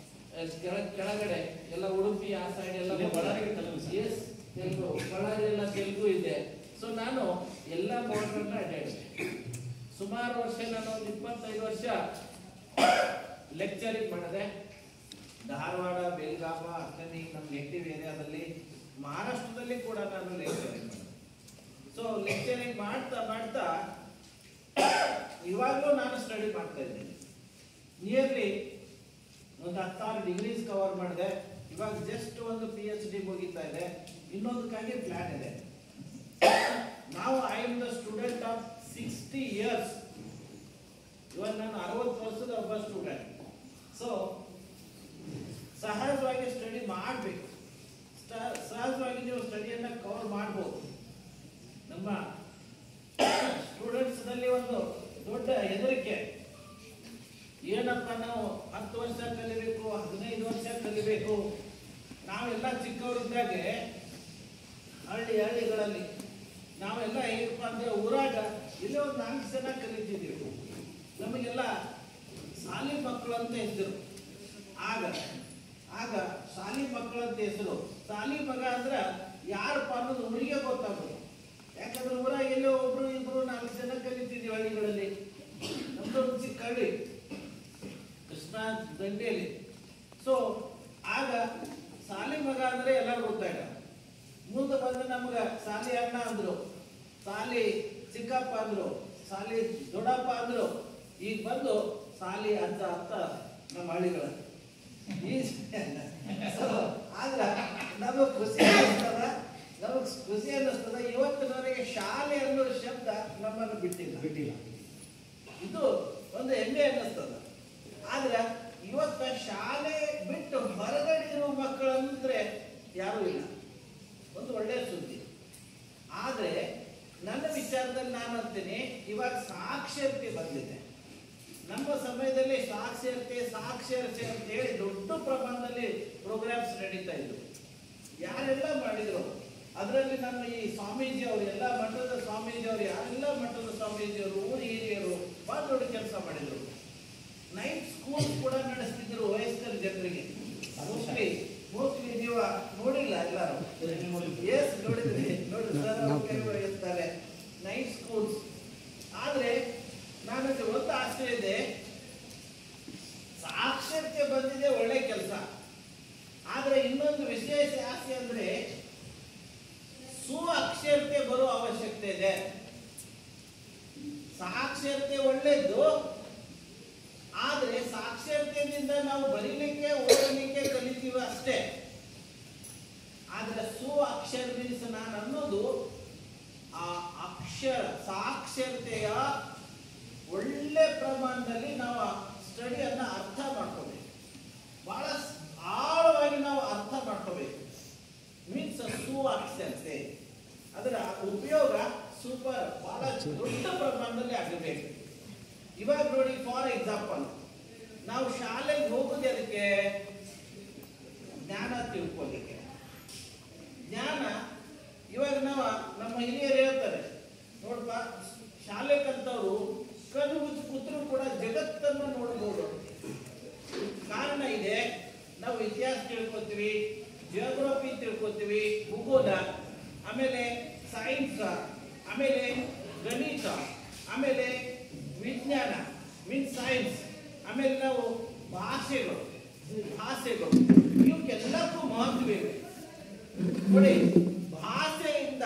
ಕೆಳಗಡೆ ಎಲ್ಲ ಉಡುಪಿ ಆ ಸೈಡ್ ಎಲ್ಲ ಎಸ್ ತೆಲುಗು, ಬಳ್ಳಾರಿ ಎಲ್ಲ ತೆಲುಗು ಇದೆ. ಸೊ ನಾನು ಎಲ್ಲ ಬಾರ್ಡರ್ನ ಅಡ್ಡಾಡಿದೆ. ಸುಮಾರು ವರ್ಷ ನಾನು ಒಂದು ಇಪ್ಪತ್ತೈದು ವರ್ಷ ಲೆಕ್ಚರಿಂಗ್ ಮಾಡಿದೆ. ಧಾರವಾಡ, ಬೆಳಗಾವ, ಅಥಣಿ, ನಮ್ಮ ನೆಟ್ಟಿವ್ ಏರಿಯಾದಲ್ಲಿ, ಮಹಾರಾಷ್ಟ್ರದಲ್ಲಿ ಕೂಡ ನಾನು ಲೆಕ್ಚರಿಂಗ್ ಮಾಡಿದೆ. ಸೊ ಲೆಕ್ಚರಿಂಗ್ ಮಾಡ್ತಾ ಮಾಡ್ತಾ ಇವಾಗಲೂ ನಾನು ಸ್ಟಡಿ ಮಾಡ್ತಾ ಇದ್ದೀನಿ. ನಿಯರ್ಲಿ ಒಂದು ಹತ್ತಾರು ಡಿಗ್ರೀಸ್ ಕವರ್ ಮಾಡಿದೆ. ಇವಾಗ ಜಸ್ಟ್ ಒಂದು ಪಿ ಎಚ್ ಡಿ ಮುಗಿತಾ ಇದೆ. ಇನ್ನೊಂದಕ್ಕಾಗಿ ಪ್ಲಾನ್ ಇದೆ. ನಾವು I am the student of sixty years. ಇವಾಗ ನಾನು ಅರವತ್ತು ವರ್ಷದ ಒಬ್ಬ ಸ್ಟೂಡೆಂಟ್. ಸೊ ಸಹಜವಾಗಿ ಸ್ಟಡಿ ಮಾಡಬೇಕು. ಸಹಜವಾಗಿ ನೀವು ಸ್ಟಡಿಯನ್ನ ಕವರ್ ಮಾಡ್ಬೋದು. ನಮ್ಮ ಸ್ಟೂಡೆಂಟ್ಸ್ ನಲ್ಲಿ ಒಂದು ದೊಡ್ಡ ಹೆದರಿಕೆ, ಏನಪ್ಪ ನಾವು ಹತ್ತು ವರ್ಷ ಕಲಿಬೇಕು, ಹದಿನೈದು ವರ್ಷ ಕಲಿಬೇಕು. ನಾವೆಲ್ಲ ಚಿಕ್ಕವರಿದ್ದಾಗೆ ಹಳ್ಳಿ ಹಳ್ಳಿಗಳಲ್ಲಿ ನಾವೆಲ್ಲ ಹೇಗಪ್ಪ ಅಂದ್ರೆ ಊರಾಗ ಇಲ್ಲೇ ಒಂದು ನಾಲ್ಕು ಜನ ಕಲಿತಿದ್ದೀವಿ. ನಮಗೆಲ್ಲ ಶಾಲಿ ಮಕ್ಕಳು ಅಂತ ಹೆಸರು. ಆಗ ಆಗ ಶಾಲಿ ಮಕ್ಕಳು ಅಂತ ಹೆಸರು. ಶಾಲಿ ಮಗ ಅಂದ್ರೆ ಯಾರಪ್ಪ ಅನ್ನೋದು ಊರಿಗೆ ಗೊತ್ತಾಗೋದು. ಯಾಕಂದ್ರೆ ಊರಾಗ ಎಲ್ಲೋ ಒಬ್ರು ಇಬ್ರು ನಾಲ್ಕು ಜನ ಕಲಿತಿದ್ದೀವಿ ಹಳ್ಳಿಗಳಲ್ಲಿ. ನಮ್ದೊಂದು ಚಿಕ್ಕ ಹಳ್ಳಿ ಕೃಷ್ಣಾ ದಂಡೆಯಲ್ಲಿ. ಸೊ ಆಗ ಶಾಲಿ ಮಗ ಅಂದ್ರೆ ಎಲ್ಲ ಗೊತ್ತಾಗ. ಮುಂದೆ ಬಂದು ನಮ್ಗ ಶಾಲಿ ಅಣ್ಣ ಅಂದ್ರು, ಶಾಲಿ ಚಿಕ್ಕಪ್ಪ ಅಂದ್ರು, ಶಾಲಿ ದೊಡ್ಡಪ್ಪ ಅಂದ್ರು. ಈಗ ಬಂದು ಶಾಲಿ ಅಜ್ಜ ಅಂತ ನಮ್ಮ ಹಳ್ಳಿಗಳ. ಆದ್ರ ನಮಗ್ ಖುಷಿ ಅನ್ನಿಸ್ತದ, ನಮಗ್ ಖುಷಿ ಅನ್ನಿಸ್ತದ. ಇವತ್ತಿನವರೆಗೆ ಶಾಲೆ ಅನ್ನೋ ಶಬ್ದ ನಮ್ಮನ್ನು ಬಿಟ್ಟಿಲ್ಲ ಬಿಟ್ಟಿಲ್ಲ ಇದು ಒಂದು ಹೆಮ್ಮೆ ಅನ್ನಿಸ್ತದ. ಆದ್ರೆ ಇವತ್ತ ಶಾಲೆ ಬಿಟ್ಟು ಹೊರಗಡೆ ಇರುವ ಮಕ್ಕಳು ಅಂದ್ರೆ ಯಾರು ಇಲ್ಲ. ಒಂದು ಒಳ್ಳೆಯ ಸುದ್ದಿ. ಆದ್ರೆ ನನ್ನ ವಿಚಾರದಲ್ಲಿ ನಾನು ಅಂತೀನಿ, ಇವಾಗ ಸಾಕ್ಷರತೆ ಬಂದಿದೆ. ನಮ್ಮ ಸಮಯದಲ್ಲಿ ಸಾಕ್ಷರತೆ ಸಾಕ್ಷರತೆ ಅಂತ ಹೇಳಿ ದೊಡ್ಡ ಪ್ರಮಾಣದಲ್ಲಿ ಪ್ರೋಗ್ರಾಮ್ಸ್ ನಡೀತಾ ಇದ್ವು. ಯಾರೆಲ್ಲ ಮಾಡಿದ್ರು ಅದರಲ್ಲಿ ನಮ್ಮ ಈ ಸ್ವಾಮೀಜಿ ಅವರು ಎಲ್ಲ ಮಠದ ಸ್ವಾಮೀಜಿ ಅವರು ಯಾರೆಲ್ಲ ಮಠದ ಸ್ವಾಮೀಜಿಯವರು ಊರಿ ಹಿರಿಯರು ಬಹಳ ದೊಡ್ಡ ಕೆಲಸ ಮಾಡಿದ್ರು. ನೈಟ್ ಸ್ಕೂಲ್ ಕೂಡ ನಡೆಸ್ತಿದ್ರು ವಯಸ್ಕರ ಜನರಿಗೆ. ಮೋಸ್ಟ್ಲಿ ಮೋಸ್ಟ್ಲಿ ನೀವು ನೋಡಿಲ್ಲ ಎಲ್ಲರೂ? ಎಸ್ ನೋಡಿದ್ರಿ, ನೋಡಿ ಸರ್ ಇರ್ತಾರೆ ನೈಟ್ ಸ್ಕೂಲ್ಸ್. ಆದ್ರೆ ನನಗೆ ಒಂದು ಆಸೆ ಇದೆ, ಸಾಕ್ಷರತೆ ಬಂದಿದೆ ಒಳ್ಳೆ ಕೆಲಸ. ಆದ್ರೆ ಇನ್ನೊಂದು ವಿಶೇಷ ಆಸೆ ಅಂದ್ರೆ ಸು ಅಕ್ಷರತೆ ಬರುವ ಅವಶ್ಯಕತೆ ಇದೆ. ಸಾಕ್ಷರತೆ ಒಳ್ಳೆಯದು, ಆದ್ರೆ ಸಾಕ್ಷರತೆಯಿಂದ ನಾವು ಬರೀಲಿಕ್ಕೆ ಓದಲಿಕ್ಕೆ ಕಲಿತೀವಿ ಅಷ್ಟೇ. ಆದ್ರೆ ಸು ಅಕ್ಷರ ಮೀನ್ಸ್ ನಾನು ಅನ್ನೋದು ಆ ಅಕ್ಷರ ಸಾಕ್ಷರತೆಯ ಒಳ್ಳೆ ಪ್ರಮಾಣದಲ್ಲಿ ನಾವು ಸ್ಟಡಿಯನ್ನ ಅರ್ಥ ಮಾಡ್ಕೋಬೇಕು, ಬಹಳ ಆಳವಾಗಿ ನಾವು ಅರ್ಥ ಮಾಡ್ಕೋಬೇಕು. ಮೀನ್ಸ್ ಸು ಅಕ್ಷರತೆ, ಅದರ ಉಪಯೋಗ ಸೂಪರ್ ಬಹಳ ದೊಡ್ಡ ಪ್ರಮಾಣದಲ್ಲಿ ಆಗಬೇಕು. ಇವಾಗ ನೋಡಿ, ಫಾರ್ ಎಕ್ಸಾಂಪಲ್ ನಾವು ಶಾಲೆಗೆ ಹೋಗುದು ಅದಕ್ಕೆ ಜ್ಞಾನ ತಿಳ್ಕೊಳ್ಳಿಕ್ಕೆ. ಜ್ಞಾನ ಇವಾಗ ನಾವು ನಮ್ಮ ಹಿರಿಯರು ಹೇಳ್ತಾರೆ ನೋಡಪ್ಪ, ಶಾಲೆ ಕಲ್ತವರು ಕಣ್ಣು ಮುಚ್ಚಿ ಕೂತ್ರು ಕೂಡ ಜಗತ್ತನ್ನು ನೋಡಬಹುದು. ಕಾರಣ ಇದೆ, ನಾವು ಇತಿಹಾಸ ತಿಳ್ಕೊತೀವಿ, ಜಿಯೋಗ್ರಫಿ ತಿಳ್ಕೊತೀವಿ, ಭೂಗೋಳ, ಆಮೇಲೆ ಸೈನ್ಸ್, ಆಮೇಲೆ ಗಣಿತ, ಆಮೇಲೆ ವಿಜ್ಞಾನ ಮೀನ್ಸ್ ಸೈನ್ಸ್, ಆಮೇಲೆ ನಾವು ಭಾಷೆಗಳು ಭಾಷೆಗಳು ಇವಕ್ಕೆಲ್ಲಕ್ಕೂ ಮಹತ್ವವಿದೆ. ನೋಡಿ, ಭಾಷೆಯಿಂದ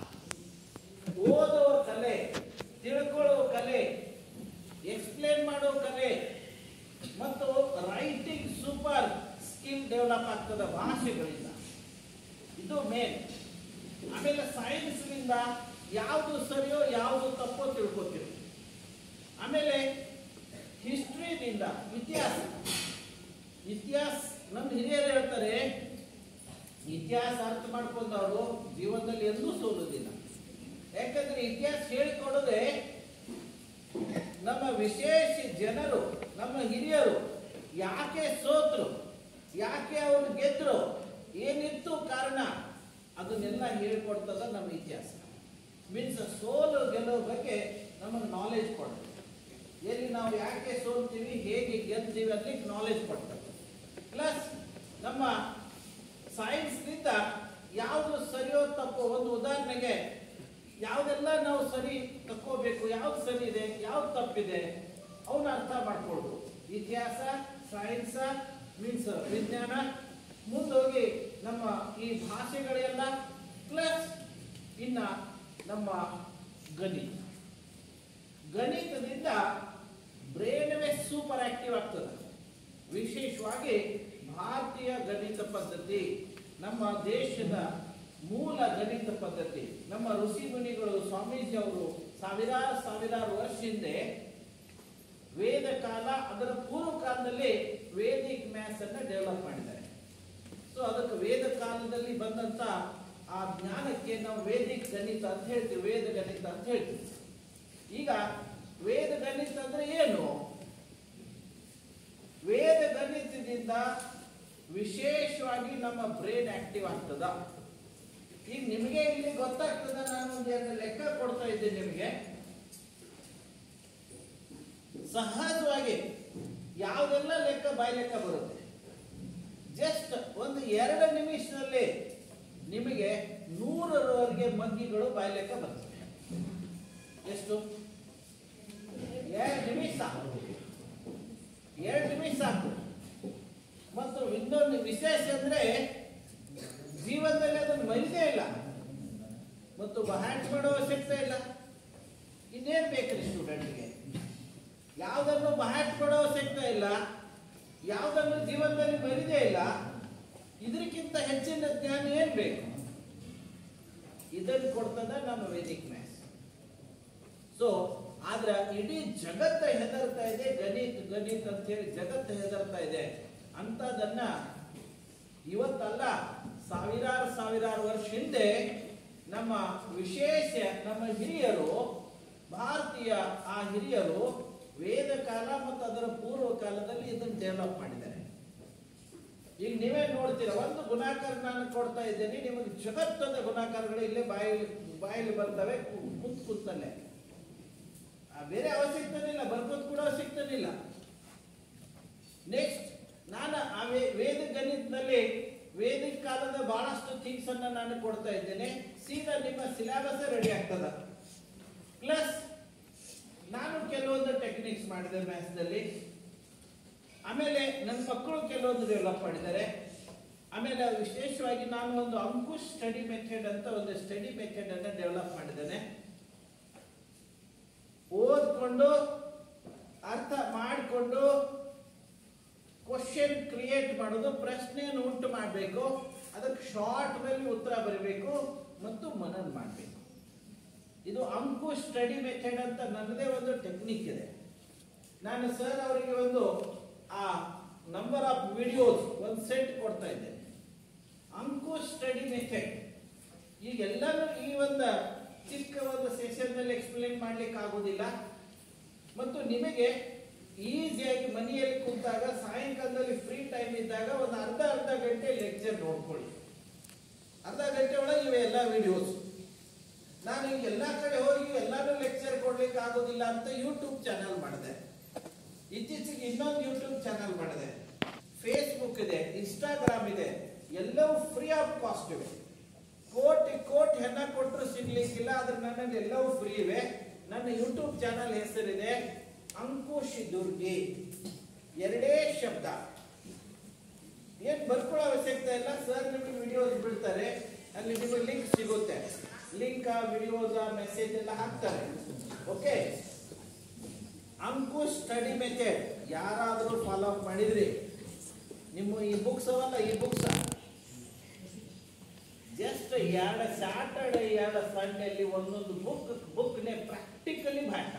ಓದುವ ಕಲೆ, ತಿಳ್ಕೊಳ್ಳೋ ಕಲೆ, ಎಕ್ಸ್ಪ್ಲೇನ್ ಮಾಡೋ ಕಲೆ ಮತ್ತು ರೈಟಿಂಗ್ ಸೂಪರ್ ಸ್ಕಿಲ್ ಡೆವಲಪ್ ಆಗ್ತದೆ ಭಾಷೆಗಳಿಂದ. ಇದು ಮೇನ್. ಆಮೇಲೆ ಸೈನ್ಸ್ ನಿಂದ ಯಾವುದು ಸರಿಯೋ ಯಾವುದು ತಪ್ಪೋ ತಿಳ್ಕೊತೀವಿ. ಆಮೇಲೆ ಹಿಸ್ಟ್ರಿನಿಂದ ಇತಿಹಾಸ ಇತಿಹಾಸ ನಮ್ಮ ಹಿರಿಯರು ಹೇಳ್ತಾರೆ, ಇತಿಹಾಸ ಅರ್ಥ ಮಾಡ್ಕೊಂಡವರು ಜೀವನದಲ್ಲಿ ಎಂದೂ ಸೋಲುವುದಿಲ್ಲ. ಯಾಕಂದ್ರೆ ಇತಿಹಾಸ ಹೇಳಿಕೊಡೋದೇ ನಮ್ಮ ವಿಶೇಷ ಜನರು, ನಮ್ಮ ಹಿರಿಯರು ಯಾಕೆ ಸೋತರು, ಯಾಕೆ ಅವರು ಗೆದ್ರು, ಏನಿತ್ತು ಕಾರಣ, ಅದನ್ನೆಲ್ಲ ಹೇಳ್ಕೊಡ್ತದ ನಮ್ಮ ಇತಿಹಾಸ. ಮೀನ್ಸ್ ಸೋಲು ಗೆಲ್ಲುವ ಬಗ್ಗೆ ನಮಗೆ ನಾಲೆಜ್ ಕೊಡ್ತದೆ. ಎಲ್ಲಿ ನಾವು ಯಾಕೆ ಸೋಲ್ತೀವಿ, ಹೇಗೆ ಗೆಲ್ತೀವಿ ಅದಕ್ಕೆ ನಾಲೆಜ್ ಕೊಡ್ತದೆ. ಪ್ಲಸ್ ನಮ್ಮ ಸೈನ್ಸ್ನಿಂದ ಯಾವುದು ಸರಿಯೋ ತಪ್ಪೋ, ಒಂದು ಉದಾಹರಣೆಗೆ ಯಾವುದೆಲ್ಲ ನಾವು ಸರಿ ತಕ್ಕೋಬೇಕು, ಯಾವ್ದು ಸರಿ ಇದೆ ಯಾವ್ದು ತಪ್ಪಿದೆ ಅವನ್ನ ಅರ್ಥ ಮಾಡ್ಕೊಳ್ಬೋದು. ಇತಿಹಾಸ, ಸೈನ್ಸ್ ಮೀನ್ಸ್ ವಿಜ್ಞಾನ, ಮುಂದೋಗಿ ನಮ್ಮ ಈ ಭಾಷೆಗಳೆಲ್ಲ, ಪ್ಲಸ್ ಇನ್ನ ನಮ್ಮ ಗಣಿತ. ಗಣಿತದಿಂದ ಬ್ರೈನ್ವೇ ಸೂಪರ್ ಆಕ್ಟಿವ್ ಆಗ್ತದೆ. ವಿಶೇಷವಾಗಿ ಭಾರತೀಯ ಗಣಿತ ಪದ್ಧತಿ ನಮ್ಮ ದೇಶದ ಮೂಲ ಗಣಿತ ಪದ್ಧತಿ. ನಮ್ಮ ಋಷಿ ಮುನಿಗಳು, ಸ್ವಾಮೀಜಿ ಅವರು ಸಾವಿರಾರು ಸಾವಿರಾರು ವರ್ಷ ಹಿಂದೆ ವೇದ ಕಾಲ, ಅದರ ಪೂರ್ವ ಕಾಲದಲ್ಲಿ ವೇದಿಕ್ ಮ್ಯಾಥ್ಸ್ ಅನ್ನ ಡೆವಲಪ್ ಮಾಡಿದ್ದಾರೆ. ಸೊ ಅದಕ್ಕೆ ವೇದ ಕಾಲದಲ್ಲಿ ಬಂದಂತ ಆ ಜ್ಞಾನಕ್ಕೆ ನಾವು ವೇದಿಕ್ ಗಣಿತ ಅಂತ ಹೇಳ್ತೀವಿ, ವೇದ ಗಣಿತ ಅಂತ ಹೇಳ್ತೀವಿ. ಈಗ ವೇದ ಗಣಿತ ಅಂದ್ರೆ ಏನು? ವೇದ ಗಣಿತದಿಂದ ವಿಶೇಷವಾಗಿ ನಮ್ಮ ಬ್ರೈನ್ ಆಕ್ಟಿವ್ ಆಗ್ತದ. ಈಗ ನಿಮಗೆ ಇಲ್ಲಿ ಗೊತ್ತಾಗ್ತದ, ನಾನು ಒಂದು ಲೆಕ್ಕ ಕೊಡ್ತಾ ಇದ್ದೇನೆ ನಿಮಗೆ. ಸಹಜವಾಗಿ ಯಾವುದೆಲ್ಲ ಲೆಕ್ಕ ಬಾಯಿ ಲೆಕ್ಕ ಬರುತ್ತೆ, ಜಸ್ಟ್ ಒಂದು ಎರಡು ನಿಮಿಷದಲ್ಲಿ ನಿಮಗೆ ನೂರರವರೆಗೆ ಮಗ್ಗಿಗಳು ಬಾಯಿ ಲೆಕ್ಕ ಬರ್ತವೆ. ಎಷ್ಟು? ಎರಡು ನಿಮಿಷ ಸಾಕು, ಎರಡು ನಿಮಿಷ ಸಾಕು. ಮತ್ತು ಇನ್ನೊಂದು ವಿಶೇಷ ಅಂದ್ರೆ ಜೀವನದಲ್ಲಿ ಅದನ್ನು ಮರಿದೇ ಇಲ್ಲ ಮತ್ತು ಬಹಾಟ್ ಮಾಡೋ ಅವಶ್ಯಕತೆ ಇಲ್ಲ. ಇನ್ನೇನ್ ಬೇಕ್ರಿ ಸ್ಟೂಡೆಂಟ್ಗೆ? ಯಾವುದನ್ನು ಬಹಾಟ್ ಮಾಡೋ ಅವಶ್ಯಕತೆ ಇಲ್ಲ, ಯಾವುದನ್ನು ಜೀವನದಲ್ಲಿ ಮರಿದೇ ಇಲ್ಲ. ಇದಕ್ಕಿಂತ ಹೆಚ್ಚಿನ ಜ್ಞಾನ ಏನ್ ಬೇಕು? ಇದನ್ನು ಕೊಡ್ತದ ನಮ್ಮ ವೇದಿಕ್ ಮ್ಯಾಥ್ಸ್. ಸೊ ಆದ್ರೆ ಇಡೀ ಜಗತ್ತ ಹೆದರ್ತಾ ಇದೆ, ಗಣಿತ ಗಣಿತ ಅಂತ ಹೇಳಿ ಜಗತ್ತ ಹೆದರ್ತಾ ಇದೆ. ಅಂತದನ್ನ ಇವತ್ತಲ್ಲ, ಸಾವಿರಾರು ಸಾವಿರಾರು ವರ್ಷ ಹಿಂದೆ ನಮ್ಮ ವಿಶೇಷ ನಮ್ಮ ಹಿರಿಯರು, ಭಾರತೀಯ ಆ ಹಿರಿಯರು ವೇದ ಕಾಲ ಮತ್ತು ಅದರ ಪೂರ್ವ ಕಾಲದಲ್ಲಿ ಇದನ್ನು ಡೆವಲಪ್ ಮಾಡಿದ್ದಾರೆ. ಈಗ ನೀವೇ ನೋಡ್ತೀರಾ, ಒಂದು ಗುಣಾಕಾರ ನಾನು ಕೊಡ್ತಾ ಇದ್ದೇನೆ, ನಿಮಗೆ ಜಗತ್ತದ ಗುಣಾಕಾರಗಳು ಇಲ್ಲೇ ಬಾಯಲ್ಲಿ ಬಾಯಲ್ಲಿ ಬರ್ತವೆ ಕುಂತ್ ಕುಂತಲ್ಲೇ. ಬೇರೆ ಅವಶ್ಯಕತೆ ಇಲ್ಲ, ಬರ್ಕೋದ್ ಕೂಡ ಅವಶ್ಯಕತೆ ಇಲ್ಲ. ನೆಕ್ಸ್ಟ್ ನಾನು ಆ ವೇದ ಗಣಿತದಲ್ಲಿ ವೇದಿಕ ಕಾಲದ ಬಹಳಷ್ಟು ಥಿಂಗ್ಸ್ ಅನ್ನ ನಾನು ಕೊಡ್ತಾ ಇದ್ದೇನೆ. ಸೀದಾ ನಿಮ್ಮ ಸಿಲೆಬಸ್ ರೆಡಿ ಆಗ್ತದ. ಪ್ಲಸ್ ನಾನು ಕೆಲವೊಂದು ಟೆಕ್ನಿಕ್ಸ್ ಮಾಡಿದೆ ಮ್ಯಾಥ್ಸ್ ದಲ್ಲಿ. ಆಮೇಲೆ ನನ್ನ ಮಕ್ಕಳು ಕೆಲವೊಂದು ಡೆವಲಪ್ ಮಾಡಿದ್ದಾರೆ. ಆಮೇಲೆ ವಿಶೇಷವಾಗಿ ನಾನು ಒಂದು ಅಂಕುಶ್ ಸ್ಟಡಿ ಮೆಥಡ್ ಅಂತ ಒಂದು ಸ್ಟಡಿ ಮೆಥಡ್ ಅನ್ನ ಡೆವಲಪ್ ಮಾಡಿದ್ದೇನೆ. ಓದ್ಕೊಂಡು ಅರ್ಥ ಮಾಡಿಕೊಂಡು ಕ್ವಶನ್ ಕ್ರಿಯೇಟ್ ಮಾಡೋದು, ಪ್ರಶ್ನೆಯನ್ನು ಉಂಟು ಮಾಡಬೇಕು, ಅದಕ್ಕೆ ಶಾರ್ಟ್ ನಲ್ಲಿ ಉತ್ತರ ಬರಬೇಕು ಮತ್ತು ಮನನ ಮಾಡಬೇಕು. ಇದು ಅಂಕುಶ್ ಸ್ಟಡಿ ಮೆಥಡ್ ಅಂತ ನನ್ನದೇ ಒಂದು ಟೆಕ್ನಿಕ್ ಇದೆ. ನಾನು ಸರ್ ಅವರಿಗೆ ಒಂದು ಆ ನಂಬರ್ ಆಫ್ ವಿಡಿಯೋಸ್ ಒಂದು ಸೆಟ್ ಕೊಡ್ತಾ ಇದ್ದೇನೆ, ಅಂಕುಶ್ ಸ್ಟಡಿ ಮೆಥಡ್. ಈಗ ಎಲ್ಲರೂ ಈ ಒಂದು ಚಿಕ್ಕ ಒಂದು ಸೆಷನ್ ನಲ್ಲಿ ಎಕ್ಸ್ಪ್ಲೇನ್ ಮಾಡ್ಲಿಕ್ಕೆ ಆಗೋದಿಲ್ಲ. ಮತ್ತು ನಿಮಗೆ ಈಸಿಯಾಗಿ ಮನೆಯಲ್ಲಿ ಕೂತಾಗ ಸಾಯಂಕಾಲದಲ್ಲಿ ಫ್ರೀ ಟೈಮ್ ಇದ್ದಾಗ ಒಂದು ಅರ್ಧ ಅರ್ಧ ಗಂಟೆ ಲೆಕ್ಚರ್ ನೋಡ್ಕೊಳ್ಳಿ. ಅರ್ಧ ಗಂಟೆ ಒಳಗೆ ಇವೆ ಎಲ್ಲ ವಿಡಿಯೋಸ್. ನಾನು ಈಗ ಎಲ್ಲಾ ಕಡೆ ಹೋಗಿ ಎಲ್ಲಾನು ಲೆಕ್ಚರ್ ಕೊಡ್ಲಿಕ್ಕೆ ಆಗೋದಿಲ್ಲ ಅಂತ ಯೂಟ್ಯೂಬ್ ಚಾನಲ್ ಮಾಡಿದೆ. ಇತ್ತೀಚೆಗೆ ಇನ್ನೊಂದು ಯೂಟ್ಯೂಬ್ ಚಾನಲ್ ಮಾಡಿದೆ, ಫೇಸ್ಬುಕ್ ಇದೆ, ಇನ್ಸ್ಟಾಗ್ರಾಮ್ ಇದೆ, ಎಲ್ಲವೂ ಫ್ರೀ ಆಫ್ ಕಾಸ್ಟ್ ಇವೆ. ಕೋಟಿ ಕೋಟಿ ಹೆಣ ಕೊಟ್ಟರು ಸಿಗ್ಲಿಕ್ಕಿಲ್ಲ, ಆದ್ರೆ ನನ್ನಲ್ಲಿ ಎಲ್ಲವೂ ಫ್ರೀ ಇವೆ. ನನ್ನ ಯೂಟ್ಯೂಬ್ ಚಾನಲ್ ಹೆಸರಿದೆ ಅಂಕುಶ್ ದುರ್ಗಿ, ಎರಡೇ ಶಬ್ದ. ಏನ್ ಬರ್ಕೊಳ್ಳೋ ಅವಶ್ಯಕತೆ ಇಲ್ಲ, ಸರ್ ನಿಮಗೆ ವಿಡಿಯೋಸ್ ಬಿಡ್ತಾರೆ, ಅಲ್ಲಿ ನಿಮಗೆ ಲಿಂಕ್ ಸಿಗುತ್ತೆ. ಲಿಂಕ್ ವಿಡಿಯೋಸ್ ಮೆಸೇಜ್ ಎಲ್ಲ ಹಾಕ್ತಾರೆ. ಓಕೆ, ಅಂಕುಶ್ ಸ್ಟಡಿ ಮೆಥಡ್ ಯಾರಾದರೂ ಫಾಲೋ ಅಪ್ ಮಾಡಿದ್ರಿ? ನಿಮ್ಮ ಈ ಬುಕ್ಸ್ ಅವಲ್ಲ, ಈ ಬುಕ್ಸ್ ಜಸ್ಟ್ ಎರಡು ಸ್ಯಾಟರ್ಡೆ ಎರಡು ಸಂಡೇಲಿ ಒಂದೊಂದು ಬುಕ್ ಬುಕ್ನೇ ಪ್ರಾಕ್ಟಿಕಲಿ ಭಾಷೆ.